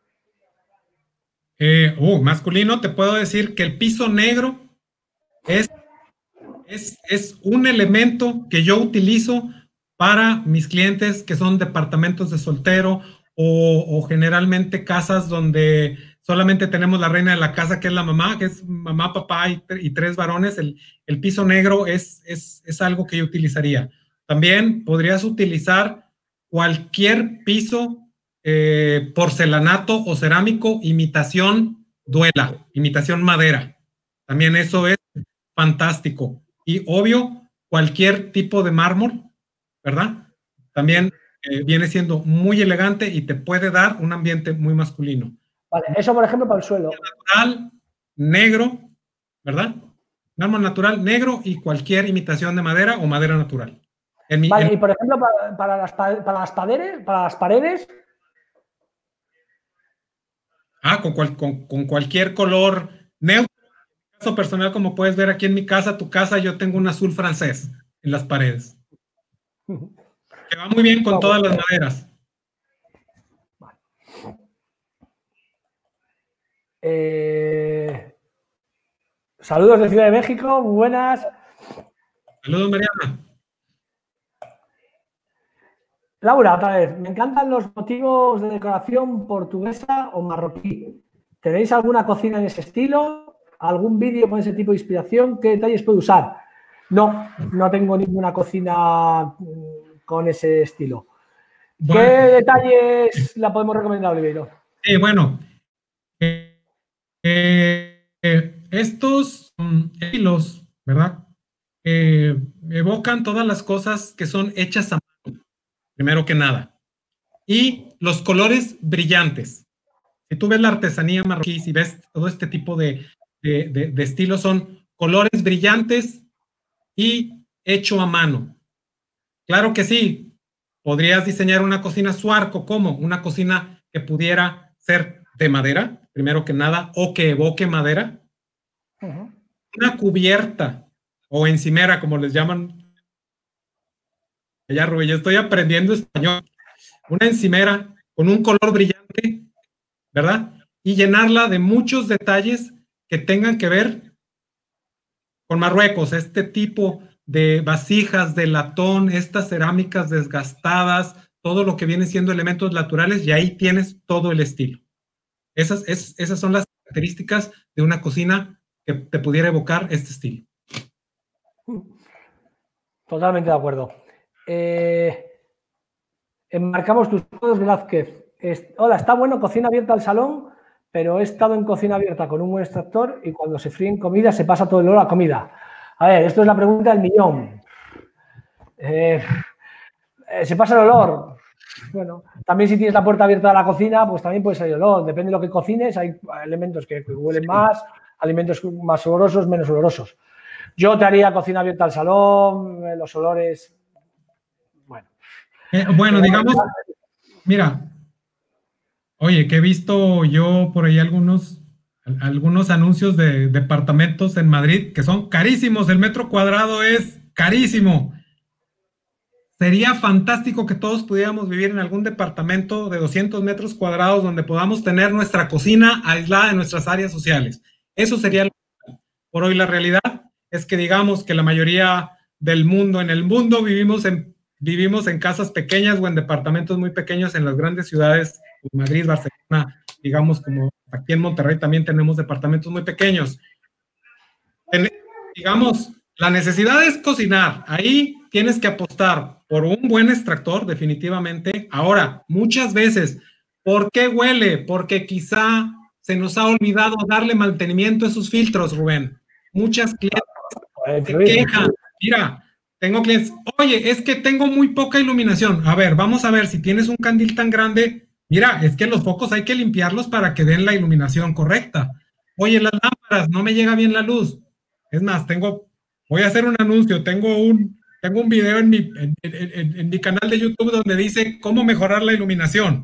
Eh, uh, masculino, te puedo decir que el piso negro es, es, es un elemento que yo utilizo para mis clientes que son departamentos de soltero o, o generalmente casas donde solamente tenemos la reina de la casa, que es la mamá, que es mamá, papá y, y tres varones. El, el piso negro es, es, es algo que yo utilizaría. También podrías utilizar cualquier piso eh, porcelanato o cerámico, imitación duela, imitación madera. También eso es fantástico. Y obvio, cualquier tipo de mármol, ¿verdad? También eh, viene siendo muy elegante y te puede dar un ambiente muy masculino. Vale, eso por ejemplo para el suelo. Natural, negro, ¿verdad? Mármol natural, negro y cualquier imitación de madera o madera natural. En mi, vale, en... y por ejemplo para, para, las, para, las paredes, para las paredes. Ah, con, cual, con, con cualquier color neutro. En mi caso personal, como puedes ver aquí en mi casa, tu casa, yo tengo un azul francés en las paredes. Que va muy bien con oh, todas las maderas. Eh, saludos de Ciudad de México, muy buenas. Saludos, Mariana. Laura, otra vez, me encantan los motivos de decoración portuguesa o marroquí. ¿Tenéis alguna cocina en ese estilo? ¿Algún vídeo con ese tipo de inspiración? ¿Qué detalles puedo usar? No, no tengo ninguna cocina con ese estilo. Bueno, ¿Qué detalles la podemos recomendar, Oliveiro? eh, bueno, eh, eh, eh, estos um, estilos, ¿verdad? Eh, evocan todas las cosas que son hechas a mano, primero que nada. Y los colores brillantes. Si tú ves la artesanía marroquí, si ves todo este tipo de, de, de, de estilos, son colores brillantes y hecho a mano. Claro que sí, podrías diseñar una cocina Suarco, ¿cómo? Una cocina que pudiera ser de madera, primero que nada, o que evoque madera. Uh-huh. Una cubierta o encimera, como les llaman. Ya, Rubén, yo estoy aprendiendo español. Una encimera con un color brillante, ¿verdad? Y llenarla de muchos detalles que tengan que ver con Marruecos, este tipo de vasijas de latón, estas cerámicas desgastadas, todo lo que viene siendo elementos naturales, y ahí tienes todo el estilo. Esas, es, esas son las características de una cocina que te pudiera evocar este estilo. Totalmente de acuerdo. Eh, enmarcamos tus fotos, Velázquez. Es, hola, está bueno, cocina abierta al salón, pero he estado en cocina abierta con un buen extractor y cuando se fríen comida se pasa todo el olor a comida. A ver, esto es la pregunta del millón. Eh, eh, ¿Se pasa el olor? Bueno, también si tienes la puerta abierta a la cocina, pues también puede salir olor. Depende de lo que cocines, hay elementos que huelen más, alimentos más olorosos, menos olorosos. Yo te haría cocina abierta al salón, los olores... Bueno, eh, bueno digamos, mira, oye, que he visto yo por ahí algunos, algunos anuncios de departamentos en Madrid que son carísimos, el metro cuadrado es carísimo. Sería fantástico que todos pudiéramos vivir en algún departamento de doscientos metros cuadrados donde podamos tener nuestra cocina aislada de nuestras áreas sociales. Eso sería lo que por hoy la realidad es que digamos que la mayoría del mundo, en el mundo vivimos en, vivimos en casas pequeñas o en departamentos muy pequeños en las grandes ciudades, Madrid, Barcelona, digamos como aquí en Monterrey también tenemos departamentos muy pequeños. En, digamos, la necesidad es cocinar, ahí tienes que apostar por un buen extractor, definitivamente. Ahora, muchas veces, ¿por qué huele? Porque quizá se nos ha olvidado darle mantenimiento a esos filtros, Rubén. Muchas clientes se quejan. Mira, tengo clientes, oye, es que tengo muy poca iluminación. A ver, vamos a ver, si tienes un candil tan grande, mira, es que los focos hay que limpiarlos para que den la iluminación correcta. Oye, las lámparas, no me llega bien la luz. Es más, tengo, voy a hacer un anuncio, tengo un, tengo un video en mi, en, en, en, en mi canal de YouTube donde dice cómo mejorar la iluminación.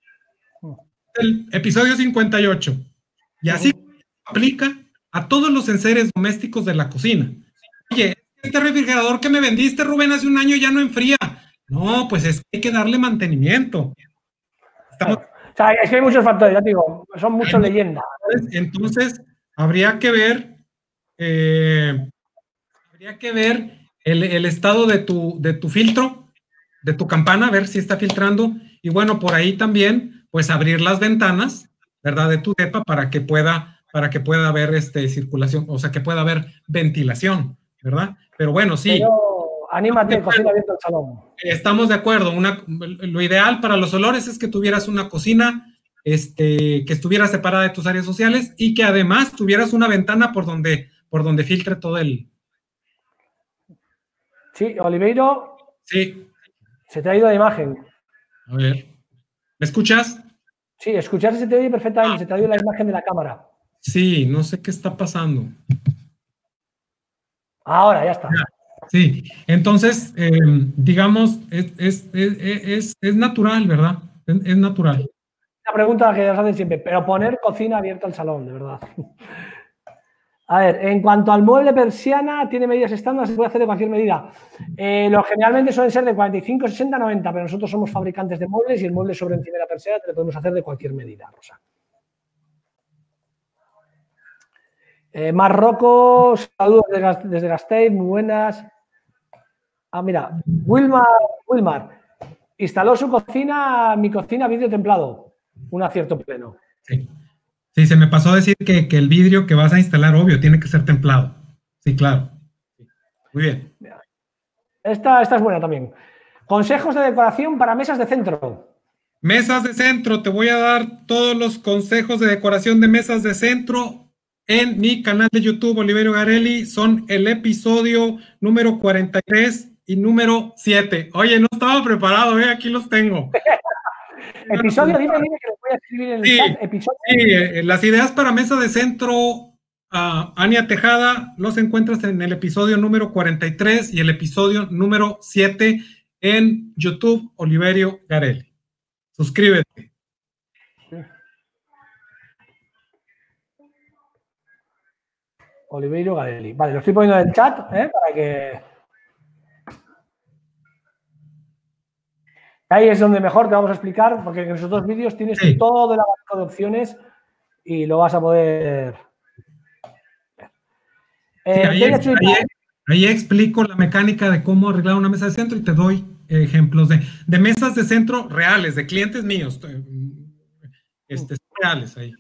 El episodio cincuenta y ocho. Y así aplica a todos los enseres domésticos de la cocina. Oye, este refrigerador que me vendiste, Rubén, hace un año ya no enfría. No, pues es que hay que darle mantenimiento. Estamos... O sea, es que hay muchos factores, ya te digo, son muchas leyendas. Entonces, habría que ver, eh, habría que ver el, el estado de tu, de tu filtro, de tu campana, ver si está filtrando. Y bueno, por ahí también, pues abrir las ventanas, ¿verdad? De tu depa para que pueda, para que pueda haber este, circulación, o sea, que pueda haber ventilación, ¿verdad? Pero bueno, sí. Pero anímate, cocina abierta al salón. Estamos de acuerdo. Una, lo ideal para los olores es que tuvieras una cocina este, que estuviera separada de tus áreas sociales y que además tuvieras una ventana por donde, por donde filtre todo el... Sí, Oliveiro. Sí. Se te ha ido la imagen. A ver. ¿Me escuchas? Sí, escucharse se te oye perfectamente. Ah. Se te ha ido la imagen de la cámara. Sí, no sé qué está pasando. Ahora, ya está. Sí, entonces, eh, digamos, es, es, es, es, es natural, ¿verdad? Es, es natural. La pregunta que nos hacen siempre, pero poner cocina abierta al salón, de verdad. A ver, en cuanto al mueble persiana, ¿tiene medidas estándar? ¿Se puede hacer de cualquier medida? Eh, lo generalmente suelen ser de cuarenta y cinco, sesenta, noventa, pero nosotros somos fabricantes de muebles y el mueble sobre encimera persiana te lo podemos hacer de cualquier medida, Rosa. Eh, Marruecos, saludos desde, desde Gasteiz, muy buenas. Ah, mira, Wilmar, Wilmar instaló su cocina, mi cocina vidrio templado, un acierto pleno. Sí. Sí, se me pasó a decir que, que el vidrio que vas a instalar, obvio, tiene que ser templado. Sí, claro. Muy bien. Esta, esta es buena también. Consejos de decoración para mesas de centro. Mesas de centro, te voy a dar todos los consejos de decoración de mesas de centro en mi canal de YouTube, Oliverio Garelli. Son el episodio número cuarenta y tres y número siete. Oye, no estaba preparado, ¿eh? Aquí los tengo. Episodio, dime, dime que lo voy a escribir en el Sí, chat. Episodio. sí, eh, las ideas para mesa de centro, uh, Ania Tejada, los encuentras en el episodio número cuarenta y tres y el episodio número siete en YouTube, Oliverio Garelli. Suscríbete. Oliverio Garelli. Vale, lo estoy poniendo en el chat, ¿eh? Para que... Ahí es donde mejor te vamos a explicar, porque en esos dos vídeos tienes sí. todo el abanico de opciones y lo vas a poder... Eh, sí, ahí, ex, ahí, ahí explico la mecánica de cómo arreglar una mesa de centro y te doy ejemplos de, de mesas de centro reales, de clientes míos, este, reales ahí.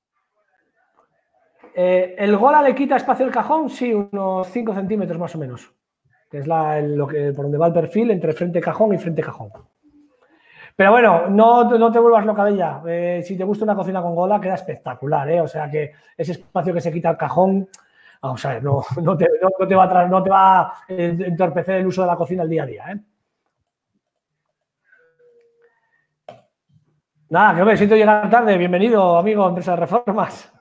Eh, ¿El Gola le quita espacio al cajón? Sí, unos cinco centímetros más o menos, que es la, lo que, por donde va el perfil entre frente cajón y frente cajón. Pero bueno, no, no te vuelvas loca de ella. Eh, si te gusta una cocina con Gola, queda espectacular, ¿eh? O sea que ese espacio que se quita al cajón, vamos a ver, no, no, te, no, no te va a, no te va a entorpecer el uso de la cocina el día a día, ¿eh? Nada, que me siento llegar tarde. Bienvenido, amigo, Empresa de Reformas.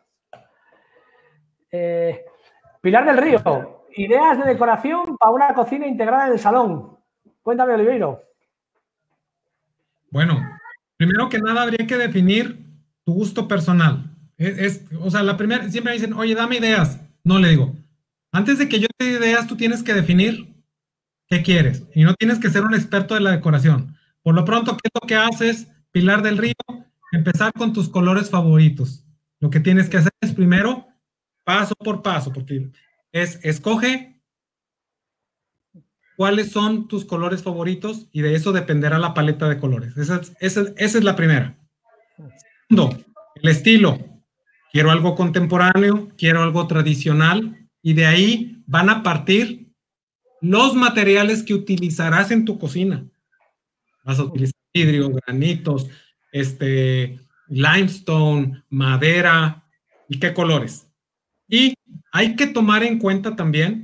Eh, Pilar del Río, ideas de decoración para una cocina integrada en el salón. Cuéntame, Oliveiro. Bueno, primero que nada habría que definir tu gusto personal. Es, es, o sea, la primera, siempre me dicen, oye, dame ideas. No, le digo, antes de que yo te dé ideas, tú tienes que definir qué quieres. Y no tienes que ser un experto de la decoración. Por lo pronto, ¿qué es lo que haces, Pilar del Río? Empezar con tus colores favoritos. Lo que tienes que hacer es primero, paso por paso, porque es, escoge cuáles son tus colores favoritos y de eso dependerá la paleta de colores. Esa es, esa, esa es la primera. Segundo, el estilo. Quiero algo contemporáneo, quiero algo tradicional y de ahí van a partir los materiales que utilizarás en tu cocina. Vas a utilizar vidrio, granitos, este, limestone, madera y qué colores. Y hay que tomar en cuenta también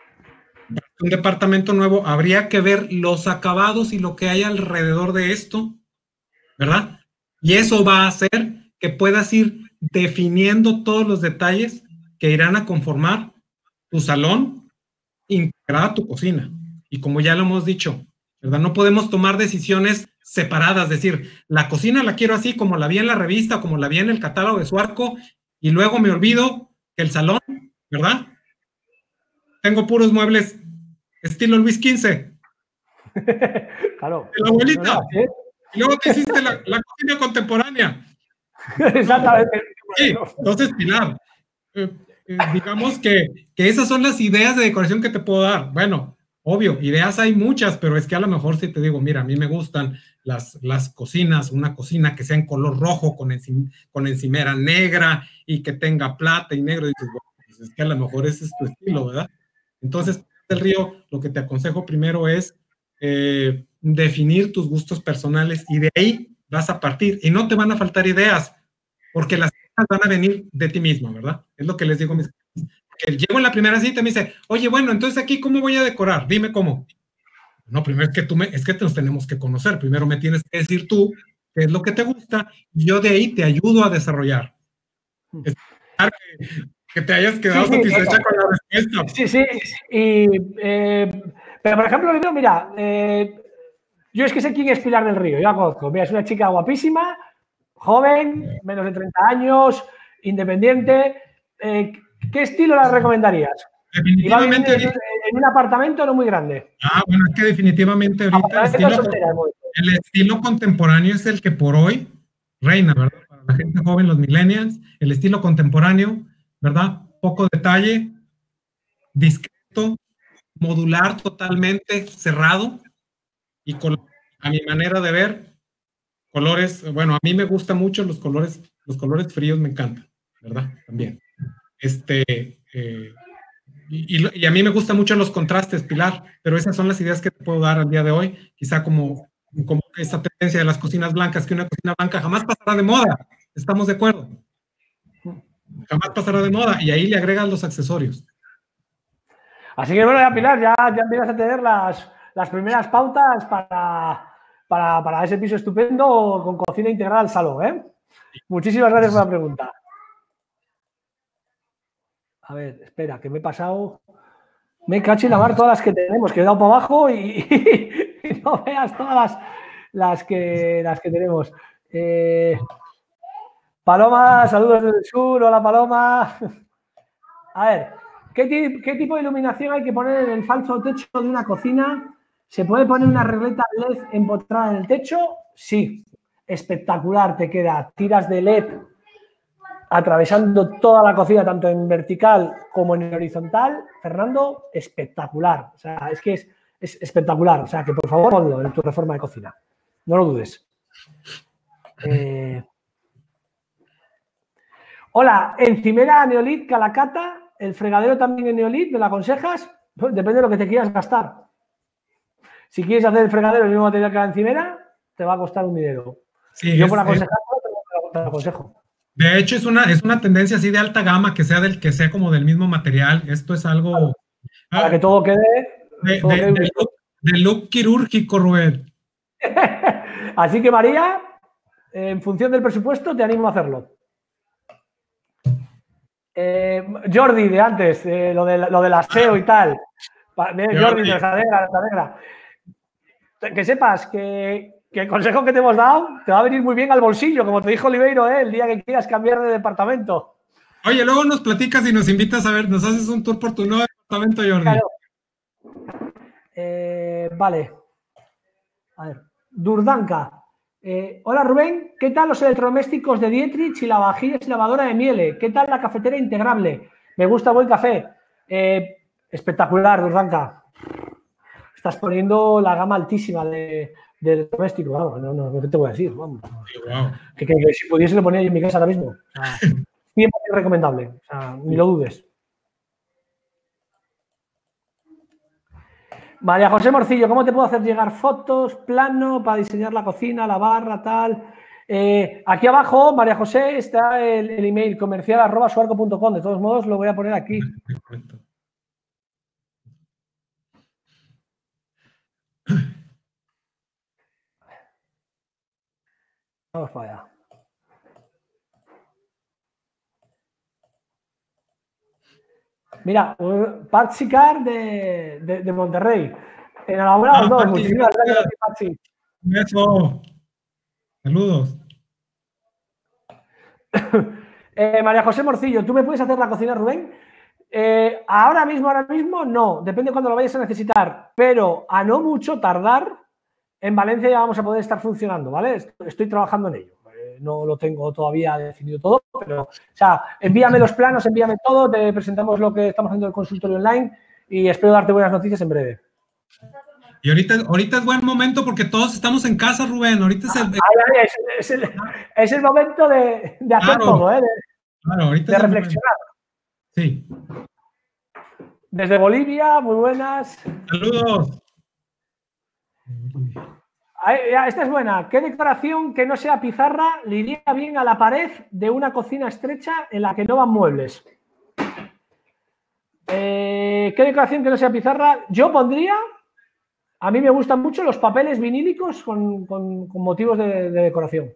un departamento nuevo, habría que ver los acabados y lo que hay alrededor de esto, ¿verdad? Y eso va a hacer que puedas ir definiendo todos los detalles que irán a conformar tu salón integrada a tu cocina. Y como ya lo hemos dicho, ¿verdad? No podemos tomar decisiones separadas, decir, la cocina la quiero así como la vi en la revista, como la vi en el catálogo de Suarco, y luego me olvido que el salón, ¿verdad? Tengo puros muebles estilo Luis quince. Claro. De la abuelita. No, no, ¿sí? Y luego te hiciste la, la cocina contemporánea. Exactamente. Sí, entonces, Pilar, eh, eh, digamos que, que esas son las ideas de decoración que te puedo dar. Bueno, obvio, ideas hay muchas, pero es que a lo mejor si te digo, mira, a mí me gustan las, las cocinas, una cocina que sea en color rojo con, encim, con encimera negra y que tenga plata y negro. Y dices, bueno, pues es que a lo mejor ese es tu estilo, ¿verdad? Entonces, del Río, lo que te aconsejo primero es eh, definir tus gustos personales y de ahí vas a partir y no te van a faltar ideas porque las ideas van a venir de ti mismo, ¿verdad? Es lo que les digo a mis clientes. Que llego en la primera cita y me dice, oye, bueno, entonces aquí, ¿cómo voy a decorar? Dime cómo. No, primero es que tú me, es que nos tenemos que conocer. Primero me tienes que decir tú qué es lo que te gusta y yo de ahí te ayudo a desarrollar. Es que, que te hayas quedado sí, sí, satisfecha con la respuesta. Sí, sí. Y, eh, pero, por ejemplo, mira, eh, yo es que sé quién es Pilar del Río, yo la conozco. Mira, es una chica guapísima, joven, menos de treinta años, independiente. Eh, ¿Qué estilo la recomendarías? Definitivamente en, en, en un apartamento no muy grande. Ah, bueno, es que definitivamente ahorita el estilo, soltera, el estilo contemporáneo es el que por hoy reina, ¿verdad? Para la gente joven, los millennials, el estilo contemporáneo, ¿verdad? Poco detalle, discreto, modular totalmente, cerrado y con, a mi manera de ver, colores, bueno, a mí me gustan mucho los colores, los colores fríos me encantan, ¿verdad? También. Este, eh, Y, y, y a mí me gustan mucho los contrastes, Pilar, pero esas son las ideas que te puedo dar al día de hoy. Quizá como, como esta tendencia de las cocinas blancas, que una cocina blanca jamás pasará de moda. ¿Estamos de acuerdo? Jamás pasará de moda. Y ahí le agregas los accesorios. Así que bueno, ya Pilar, ya, ya empiezas a tener las, las primeras pautas para, para, para ese piso estupendo con cocina integral al salón, ¿eh? Muchísimas gracias por la pregunta. A ver, espera, que me he pasado. Me cacho y la mar todas las que tenemos, que he dado para abajo y, y no veas todas las, las, que, las que tenemos. Eh, Paloma, saludos desde el sur. Hola, Paloma. A ver, ¿qué, ¿qué tipo de iluminación hay que poner en el falso techo de una cocina? ¿Se puede poner una regleta L E D empotrada en el techo? Sí, espectacular te queda. Tiras de L E D atravesando toda la cocina, tanto en vertical como en horizontal. Fernando, espectacular. O sea, es que es, es espectacular. O sea, que por favor ponlo en tu reforma de cocina. No lo dudes. Eh... Hola, encimera Neolit Calacata, el fregadero también en Neolit, ¿me lo aconsejas? Pues depende de lo que te quieras gastar. Si quieres hacer el fregadero el mismo material que la encimera, te va a costar un dinero. Sí, Yo por aconsejarlo, te lo aconsejo. De hecho, es una, es una tendencia así de alta gama, que sea del que sea como del mismo material. Esto es algo... Claro, para ah, que todo quede... De, todo de, quede de, look, de look quirúrgico, Rubén. Así que, María, en función del presupuesto, te animo a hacerlo. Eh, Jordi, de antes, eh, lo, de, lo del aseo y tal. Jordi, Jordi de alegra, te alegra. Que sepas que... que el consejo que te hemos dado te va a venir muy bien al bolsillo, como te dijo Oliveiro, ¿eh? El día que quieras cambiar de departamento. Oye, luego nos platicas y nos invitas a ver, nos haces un tour por tu nuevo departamento, Jordi. Claro. Eh, vale. A ver. Durdanka. Eh, hola Rubén, ¿qué tal los electrodomésticos de Dietrich y la vajilla y lavadora de Miele? ¿Qué tal la cafetera integrable? Me gusta buen café. Eh, espectacular, Durdanka. Estás poniendo la gama altísima de... del doméstico, vamos, no, no, ¿qué te voy a decir? Vamos. Sí, wow. que, que, que si pudiese lo ponía yo en mi casa ahora mismo. O sea, cien por ciento recomendable, o sea, ni lo dudes. María José Morcillo, ¿cómo te puedo hacer llegar fotos, plano para diseñar la cocina, la barra, tal? Eh, aquí abajo, María José, está el, el email comercial arroba suarco punto com. De todos modos, lo voy a poner aquí. Vamos para allá. Mira, Patsicar de, de, de Monterrey. Enhorabuena a los dos. Muchísimas gracias, Patsy. Beso. Saludos. eh, María José Morcillo, ¿tú me puedes hacer la cocina, Rubén? Eh, ahora mismo, ahora mismo, no. Depende de cuándo lo vayas a necesitar. Pero a no mucho tardar, en Valencia ya vamos a poder estar funcionando, ¿vale? Estoy trabajando en ello. No lo tengo todavía definido todo, pero, o sea, envíame los planos, envíame todo, te presentamos lo que estamos haciendo en el consultorio online y espero darte buenas noticias en breve. Y ahorita, ahorita es buen momento porque todos estamos en casa, Rubén. Ahorita es el, ah, es, es, el, es el momento de, de hacer claro, todo, ¿eh? De, claro, ahorita de reflexionar. Sí. Desde Bolivia, muy buenas. Saludos. Esta es buena. ¿Qué decoración que no sea pizarra le iría bien a la pared de una cocina estrecha en la que no van muebles? Eh, ¿Qué decoración que no sea pizarra? Yo pondría, a mí me gustan mucho los papeles vinílicos con, con, con motivos de, de decoración.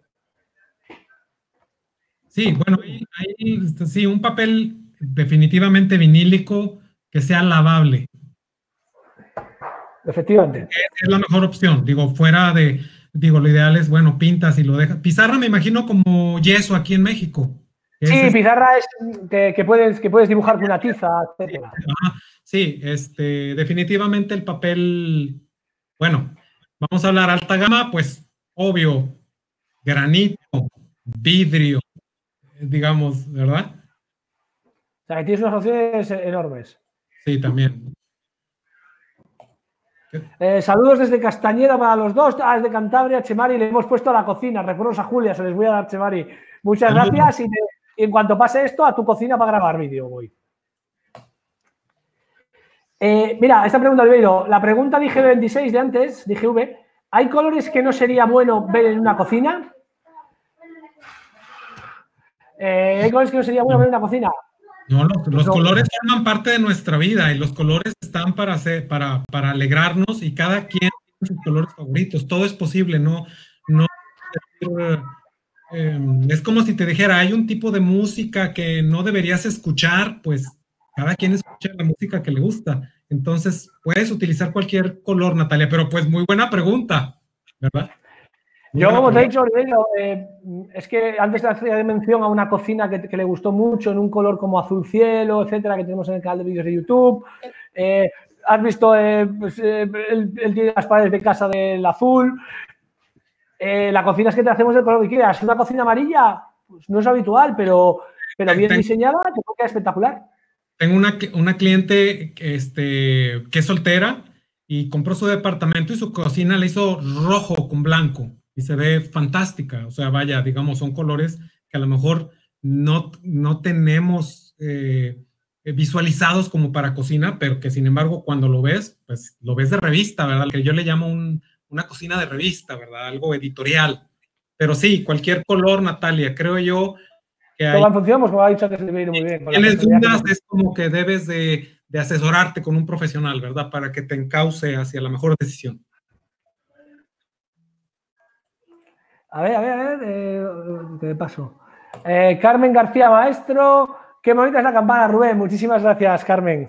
Sí, bueno, hay, hay, sí, un papel definitivamente vinílico que sea lavable. Efectivamente. Es la mejor opción, digo, fuera de, digo, lo ideal es, bueno, pintas y lo dejas. Pizarra me imagino como yeso aquí en México. Sí, es pizarra es que, que, puedes, que puedes dibujar con una tiza, etcétera. Sí, este, definitivamente el papel, bueno, vamos a hablar alta gama, pues, obvio, granito, vidrio, digamos, ¿verdad? O sea, que tienes unas opciones enormes. Sí, también. Eh, saludos desde Castañeda para los dos, ah, desde Cantabria, Chemari, le hemos puesto a la cocina, recuerdos a Julia, se les voy a dar, Chemari. Muchas saludos. Gracias y, te, y en cuanto pase esto, a tu cocina para grabar vídeo voy. Eh, mira, esta pregunta, Oliveiro. La pregunta de I G veintiséis de antes, de I G V, ¿hay colores que no sería bueno ver en una cocina? Eh, ¿Hay colores que no sería bueno ver en una cocina? No, los, los no. colores forman parte de nuestra vida y los colores están para, hacer, para, para alegrarnos y cada quien tiene sus colores favoritos. Todo es posible, ¿no? no eh, es como si te dijera, hay un tipo de música que no deberías escuchar, pues cada quien escucha la música que le gusta. Entonces, puedes utilizar cualquier color, Natalia, pero pues muy buena pregunta, ¿verdad? Muy Yo, como te he dicho, eh, es que antes hacía mención a una cocina que, que le gustó mucho en un color como azul cielo, etcétera, que tenemos en el canal de vídeos de YouTube. Eh, has visto eh, pues, eh, el, el de las paredes de casa del azul. Eh, la cocina es que te hacemos el color que quieras. Una cocina amarilla, pues no es habitual, pero, pero bien diseñada, que queda espectacular. Tengo una, una cliente este, que es soltera y compró su departamento y su cocina la hizo rojo con blanco y se ve fantástica. O sea, vaya, digamos, son colores que a lo mejor no, no tenemos eh, visualizados como para cocina, pero que sin embargo cuando lo ves, pues lo ves de revista, ¿verdad? Que yo le llamo un, una cocina de revista, ¿verdad? Algo editorial. Pero sí, cualquier color, Natalia, creo yo que hay... Todo en función, pues como ha dicho que se debe ir muy bien. Si tienes dudas, es como que debes de, de asesorarte con un profesional, ¿verdad? Para que te encauce hacia la mejor decisión. A ver, a ver, a ver, eh, ¿qué paso? Eh, Carmen García Maestro, qué bonita es la campana, Rubén. Muchísimas gracias, Carmen.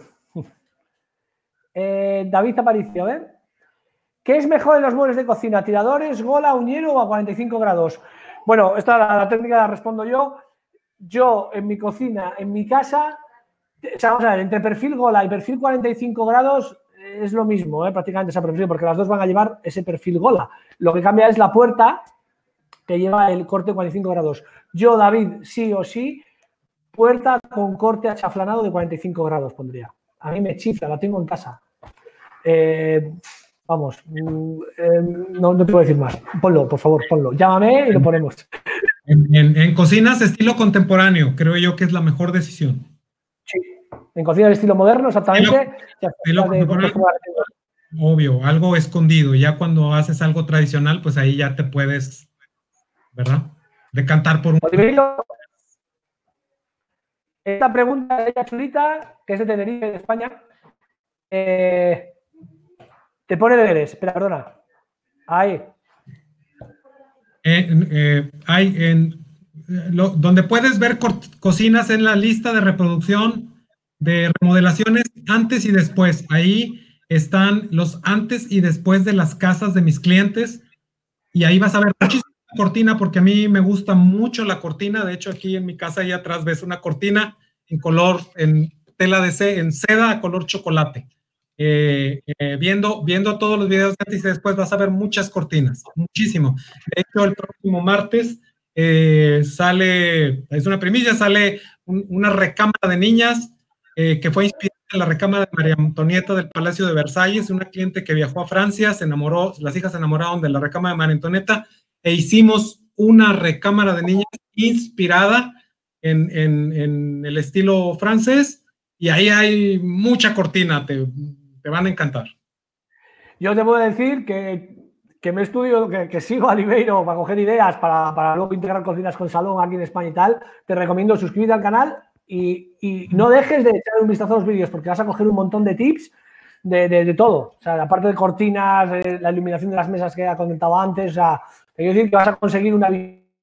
Eh, David Aparicio, a ver. ¿Qué es mejor en los muebles de cocina? ¿Tiradores, gola, uñero o a cuarenta y cinco grados? Bueno, esta la, la técnica la respondo yo. Yo, en mi cocina, en mi casa, o sea, vamos a ver, entre perfil gola y perfil cuarenta y cinco grados es lo mismo, ¿eh? Prácticamente esa perfil, porque las dos van a llevar ese perfil gola. Lo que cambia es la puerta que lleva el corte cuarenta y cinco grados. Yo, David, sí o sí, puerta con corte achaflanado de cuarenta y cinco grados pondría. A mí me chifla, la tengo en casa. Eh, vamos, eh, no, no te puedo decir más. Ponlo, por favor, ponlo. Llámame y lo ponemos. En, en, en cocinas estilo contemporáneo, creo yo que es la mejor decisión. Sí, en cocinas de estilo moderno, exactamente. Estilo, estilo de, obvio, algo escondido. Ya cuando haces algo tradicional, pues ahí ya te puedes, ¿verdad? Decantar por un... Oliveiro, esta pregunta de ella chulita, que es de Tenerife, de España, eh, te pone deberes. Espera, perdona. Ahí. Eh, eh, hay en lo, donde puedes ver co cocinas en la lista de reproducción de remodelaciones antes y después. Ahí están los antes y después de las casas de mis clientes y ahí vas a ver muchísima cortina porque a mí me gusta mucho la cortina. De hecho, aquí en mi casa ahí atrás ves una cortina en color, en tela de seda, en seda color chocolate. Eh, eh, viendo, viendo todos los videos de antes y después vas a ver muchas cortinas, muchísimo. De hecho, el próximo martes eh, sale, es una primicia, sale un, una recámara de niñas eh, que fue inspirada en la recámara de María Antonieta del Palacio de Versalles, una cliente que viajó a Francia, se enamoró, las hijas se enamoraron de la recámara de María Antonieta e hicimos una recámara de niñas inspirada en, en, en el estilo francés y ahí hay mucha cortina, te Te van a encantar. Yo te puedo decir que, que me estudio, que, que sigo a Oliveiro para coger ideas, para, para luego integrar cocinas con salón aquí en España y tal. Te recomiendo suscribirte al canal y, y no dejes de echar un vistazo a los vídeos porque vas a coger un montón de tips de, de, de todo. O sea, aparte de cortinas, de la iluminación de las mesas que he comentado antes, o sea, te quiero decir que vas a conseguir una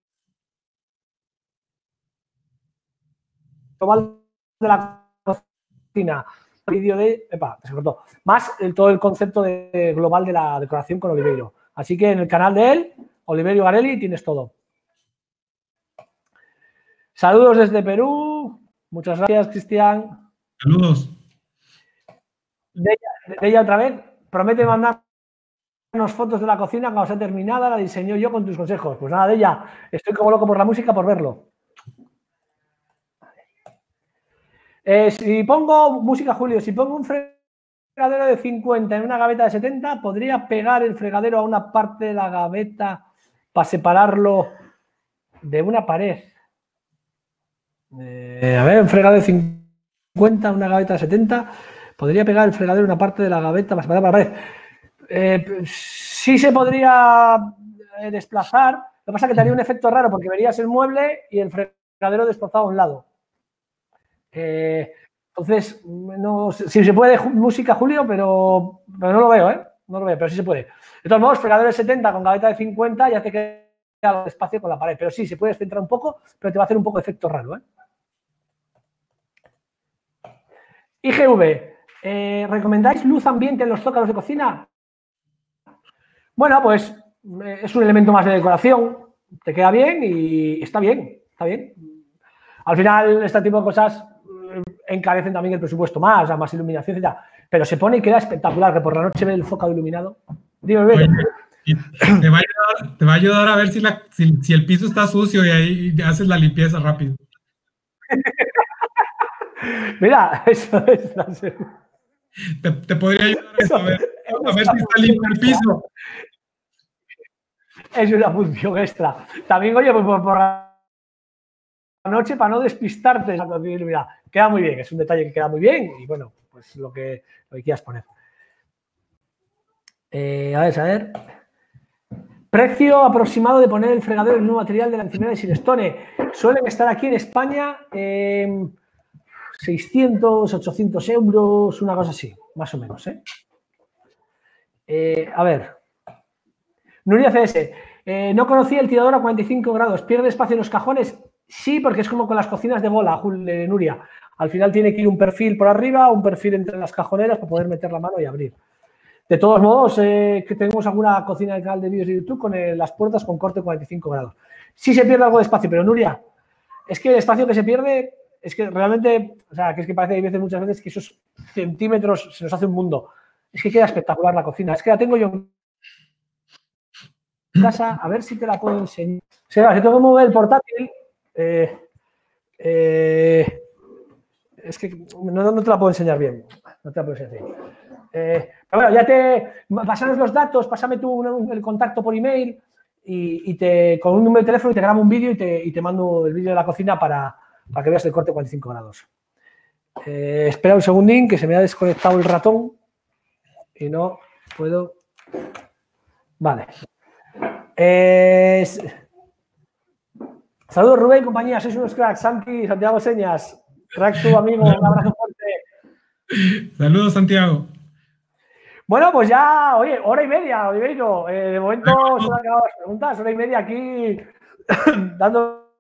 global de la cocina. Vídeo de, epa, se cortó, más el, todo el concepto de, global de la decoración con Oliveiro. Así que en el canal de él, Oliveiro Garelli, tienes todo. Saludos desde Perú. Muchas gracias, Cristian. Saludos. De ella, de ella otra vez, promete mandarnos fotos de la cocina cuando sea terminada, la diseñó yo con tus consejos. Pues nada, de ella, estoy como loco por la música, por verlo. Eh, si pongo música, Julio, si pongo un fregadero de cincuenta en una gaveta de setenta, ¿podría pegar el fregadero a una parte de la gaveta para separarlo de una pared? Eh, a ver, un fregadero de cincuenta, una gaveta de setenta. Podría pegar el fregadero en una parte de la gaveta para separar la pared. Eh, sí se podría eh, desplazar. Lo que pasa es que te haría un efecto raro porque verías el mueble y el fregadero desplazado a un lado. Eh, entonces, no, si se puede música, Julio, pero, pero no lo veo, ¿eh? No lo veo, pero sí se puede. De todos modos, fregadero de setenta con gaveta de cincuenta ya te queda espacio con la pared. Pero sí, se puede centrar un poco, pero te va a hacer un poco de efecto raro, ¿eh? I G V, eh, ¿recomendáis luz ambiente en los zócalos de cocina? Bueno, pues eh, es un elemento más de decoración, te queda bien y está bien, está bien. Al final, este tipo de cosas eh, encarecen también el presupuesto más, o sea, más iluminación, etcétera. Pero se pone y queda espectacular, que por la noche ve el zócalo iluminado. Dime, Oye, te, va a ayudar, te va a ayudar a ver si, la, si, si el piso está sucio y ahí haces la limpieza rápido. Mira, eso es la te, te podría ayudar a, saber, a ver si está limpio el piso. Es una función extra. También, oye, pues por, por la noche, para no despistarte, mira, queda muy bien, es un detalle que queda muy bien y bueno, pues lo que, lo que quieras poner. Eh, a ver, a ver. Precio aproximado de poner el fregadero en el nuevo material de la encimera de Silestone. Suelen estar aquí en España eh, seiscientos, ochocientos euros, una cosa así, más o menos. ¿eh? Eh, a ver. Nuria C S. Eh, no conocía el tirador a cuarenta y cinco grados. ¿Pierde espacio en los cajones? Sí, porque es como con las cocinas de bola, de Nuria. Al final tiene que ir un perfil por arriba, un perfil entre las cajoneras para poder meter la mano y abrir. De todos modos, eh, que tenemos alguna cocina del canal de vídeos de YouTube con eh, las puertas con corte cuarenta y cinco grados. Sí se pierde algo de espacio, pero Nuria, es que el espacio que se pierde es que realmente, o sea, que es que parece que hay veces, muchas veces que esos centímetros se nos hace un mundo. Es que queda espectacular la cocina. Es que la tengo yo en casa, a ver si te la puedo enseñar. O sea, si tengo que mover el portátil, eh, eh, es que no, no te la puedo enseñar bien. No te la puedo enseñar bien. Eh, pero bueno, ya te pasanos los datos, pásame tú un, el contacto por email y, y te con un número de teléfono y te grabo un vídeo y te, y te mando el vídeo de la cocina para, para que veas el corte cuarenta y cinco grados. Eh, espera un segundín que se me ha desconectado el ratón y no puedo. Vale. Eh, saludos Rubén, compañía, sois unos cracks. Santi, Santiago Señas, crack tu amigo, un abrazo fuerte. Saludos, Santiago. Bueno, pues ya, oye, hora y media, Oliveiro. Eh, de momento se han acabado las preguntas, hora y media aquí dando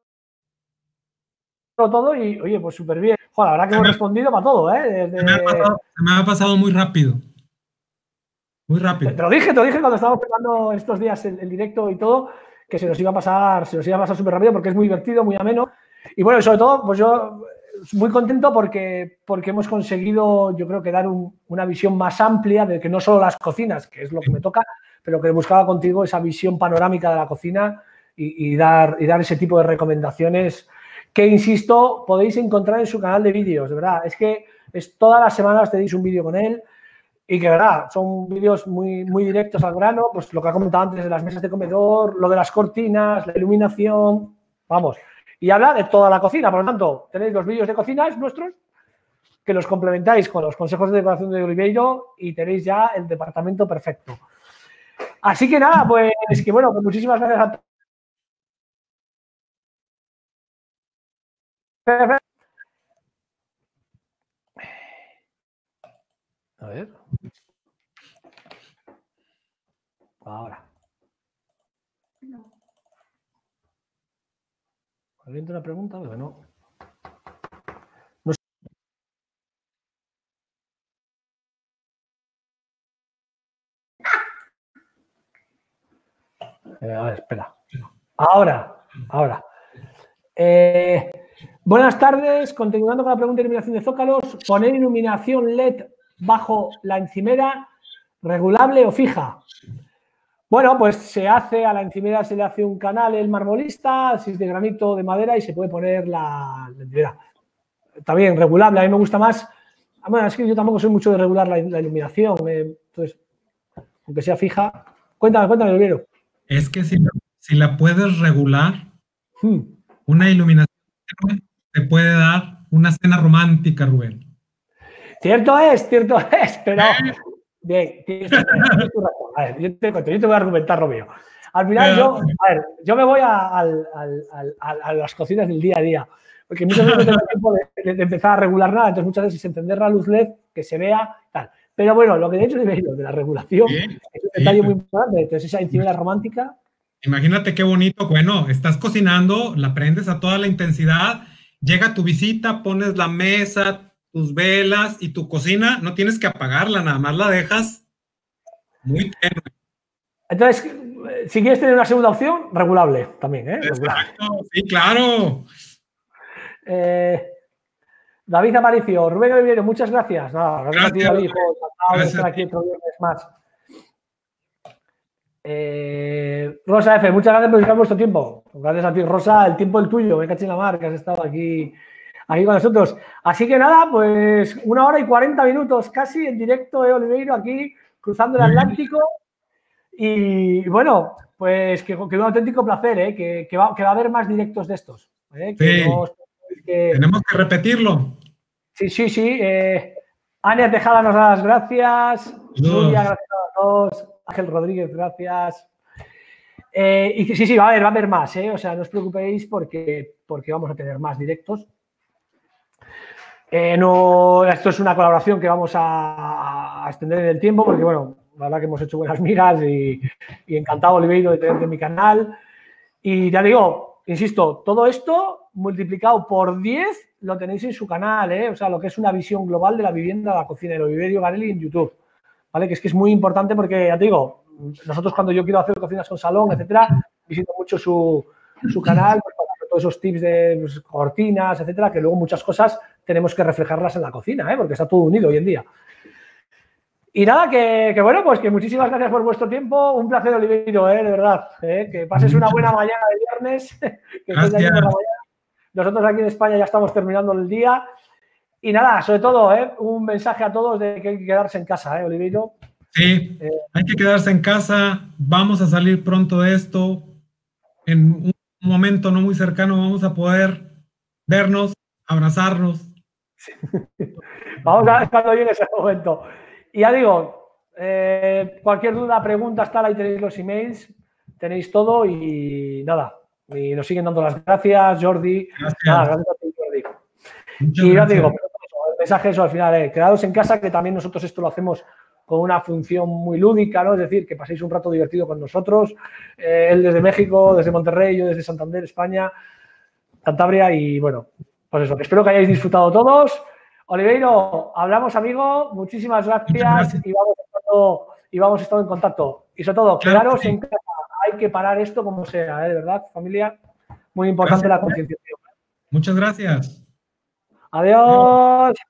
todo y, oye, pues súper bien. Joder, la verdad que hemos respondido para todo, ¿eh? Desde... Se, me ha pasado, se me ha pasado muy rápido. Muy rápido. Te, te lo dije, te lo dije cuando estábamos preparando estos días el, el directo y todo, que se nos iba a pasar, se nos iba a pasar súper rápido porque es muy divertido, muy ameno. Y bueno, sobre todo, pues yo muy contento porque, porque hemos conseguido, yo creo que dar un, una visión más amplia de que no solo las cocinas, que es lo que me toca, pero que buscaba contigo esa visión panorámica de la cocina y, y, dar, y dar ese tipo de recomendaciones que, insisto, podéis encontrar en su canal de vídeos, de verdad. Es que es, todas las semanas tenéis un vídeo con él y que, de verdad, son vídeos muy, muy directos al grano, pues lo que ha comentado antes de las mesas de comedor, lo de las cortinas, la iluminación, vamos. Y habla de toda la cocina, por lo tanto, tenéis los vídeos de cocina nuestros, que los complementáis con los consejos de decoración de Oliveiro y tenéis ya el departamento perfecto. Así que nada, pues que bueno, pues muchísimas gracias a todos. A ver. Ahora. ¿Alguien tiene una pregunta? Bueno, no. No sé. Eh, a ver, espera. Ahora, ahora. Eh, buenas tardes. Continuando con la pregunta de iluminación de zócalos, ¿poner iluminación L E D bajo la encimera regulable o fija? Bueno, pues se hace, a la encimera se le hace un canal el marmolista, si es de granito o de madera, y se puede poner la, la encimera. Está bien, regulable, a mí me gusta más. Bueno, es que yo tampoco soy mucho de regular la, la iluminación, eh, entonces, aunque sea fija. Cuéntame, cuéntame, Oliveiro. Es que si, si la puedes regular, hmm. una iluminación te puede dar una cena romántica, Rubén. Cierto es, cierto es, pero bien, tienes, tienes tu razón. A ver, yo te cuento, yo te voy a argumentar lo mío. Al final yo, a ver, yo me voy a, a, a, a, a las cocinas del día a día, porque muchas veces no tengo tiempo de, de empezar a regular nada, entonces muchas veces encender la luz L E D, que se vea, tal. Pero bueno, lo que de hecho he dicho de la regulación sí, es un detalle sí, muy importante, entonces esa encimera romántica. Imagínate qué bonito, bueno, estás cocinando, la prendes a toda la intensidad, llega tu visita, pones la mesa, tus velas y tu cocina, no tienes que apagarla, nada más la dejas muy tenue. Entonces, si quieres tener una segunda opción, regulable también, ¿eh? Exacto, sí, claro. Eh, David Aparicio, Rubén Oliveiro, muchas gracias. No, gracias, gracias a ti, David, por estar aquí otro viernes más. Eh, Rosa F, muchas gracias por dedicar vuestro tiempo. Gracias a ti, Rosa, el tiempo el tuyo, me caché en la mar, que has estado aquí, aquí con nosotros. Así que nada, pues una hora y cuarenta minutos casi en directo de Oliveiro aquí, cruzando el Atlántico. Y bueno, pues que, que un auténtico placer, ¿eh? que, que, va, que va a haber más directos de estos. ¿eh? Que sí, no, que... tenemos que repetirlo. Sí, sí, sí. Eh, Ania Tejada nos da las gracias. Nuria, gracias a todos. Ángel Rodríguez, gracias. Eh, y sí, sí, va a haber, va a haber más, ¿eh? O sea, no os preocupéis porque, porque vamos a tener más directos. Eh, no, esto es una colaboración que vamos a, a extender en el tiempo porque, bueno, la verdad que hemos hecho buenas migas y, y encantado, Oliveiro, de tenerte en mi canal. Y ya digo, insisto, todo esto multiplicado por diez lo tenéis en su canal, ¿eh? O sea, lo que es una visión global de la vivienda, la cocina de Oliverio Garelli en YouTube, ¿vale? Que es que es muy importante porque, ya te digo, nosotros cuando yo quiero hacer cocinas con salón, etcétera, visito mucho su, su canal, pues, para todos esos tips de pues, cortinas, etcétera, que luego muchas cosas tenemos que reflejarlas en la cocina, ¿eh? Porque está todo unido hoy en día. Y nada, que, que bueno, pues que muchísimas gracias por vuestro tiempo. Un placer, Oliveiro, ¿eh? De verdad. ¿eh? Que pases una buena mañana de viernes. Que estés aquí por la mañana. Nosotros aquí en España ya estamos terminando el día. Y nada, sobre todo, ¿eh? Un mensaje a todos de que hay que quedarse en casa, ¿eh, Oliveiro? Sí, eh, hay que quedarse en casa. Vamos a salir pronto de esto. En un momento no muy cercano vamos a poder vernos, abrazarnos. Vamos a ver cuando llegue ese momento. Y ya digo, eh, cualquier duda, pregunta, está ahí tenéis los emails, tenéis todo y nada. Y nos siguen dando las gracias, Jordi. Gracias. Nada, gracias a ti, Jordi. Muchas y ya gracias. digo, el mensaje eso al final, eh, quedados en casa, que también nosotros esto lo hacemos con una función muy lúdica, ¿no? Es decir, que paséis un rato divertido con nosotros. Eh, él desde México, desde Monterrey, yo desde Santander, España, Cantabria y bueno, pues eso, espero que hayáis disfrutado todos. Oliveiro, hablamos, amigo. Muchísimas gracias, gracias. Y, vamos estando, y vamos estando en contacto. Y sobre todo, claro, quedaros sí. en casa. Hay que parar esto como sea, ¿eh? De verdad, familia. Muy importante gracias. La concienciación. Muchas gracias. Adiós.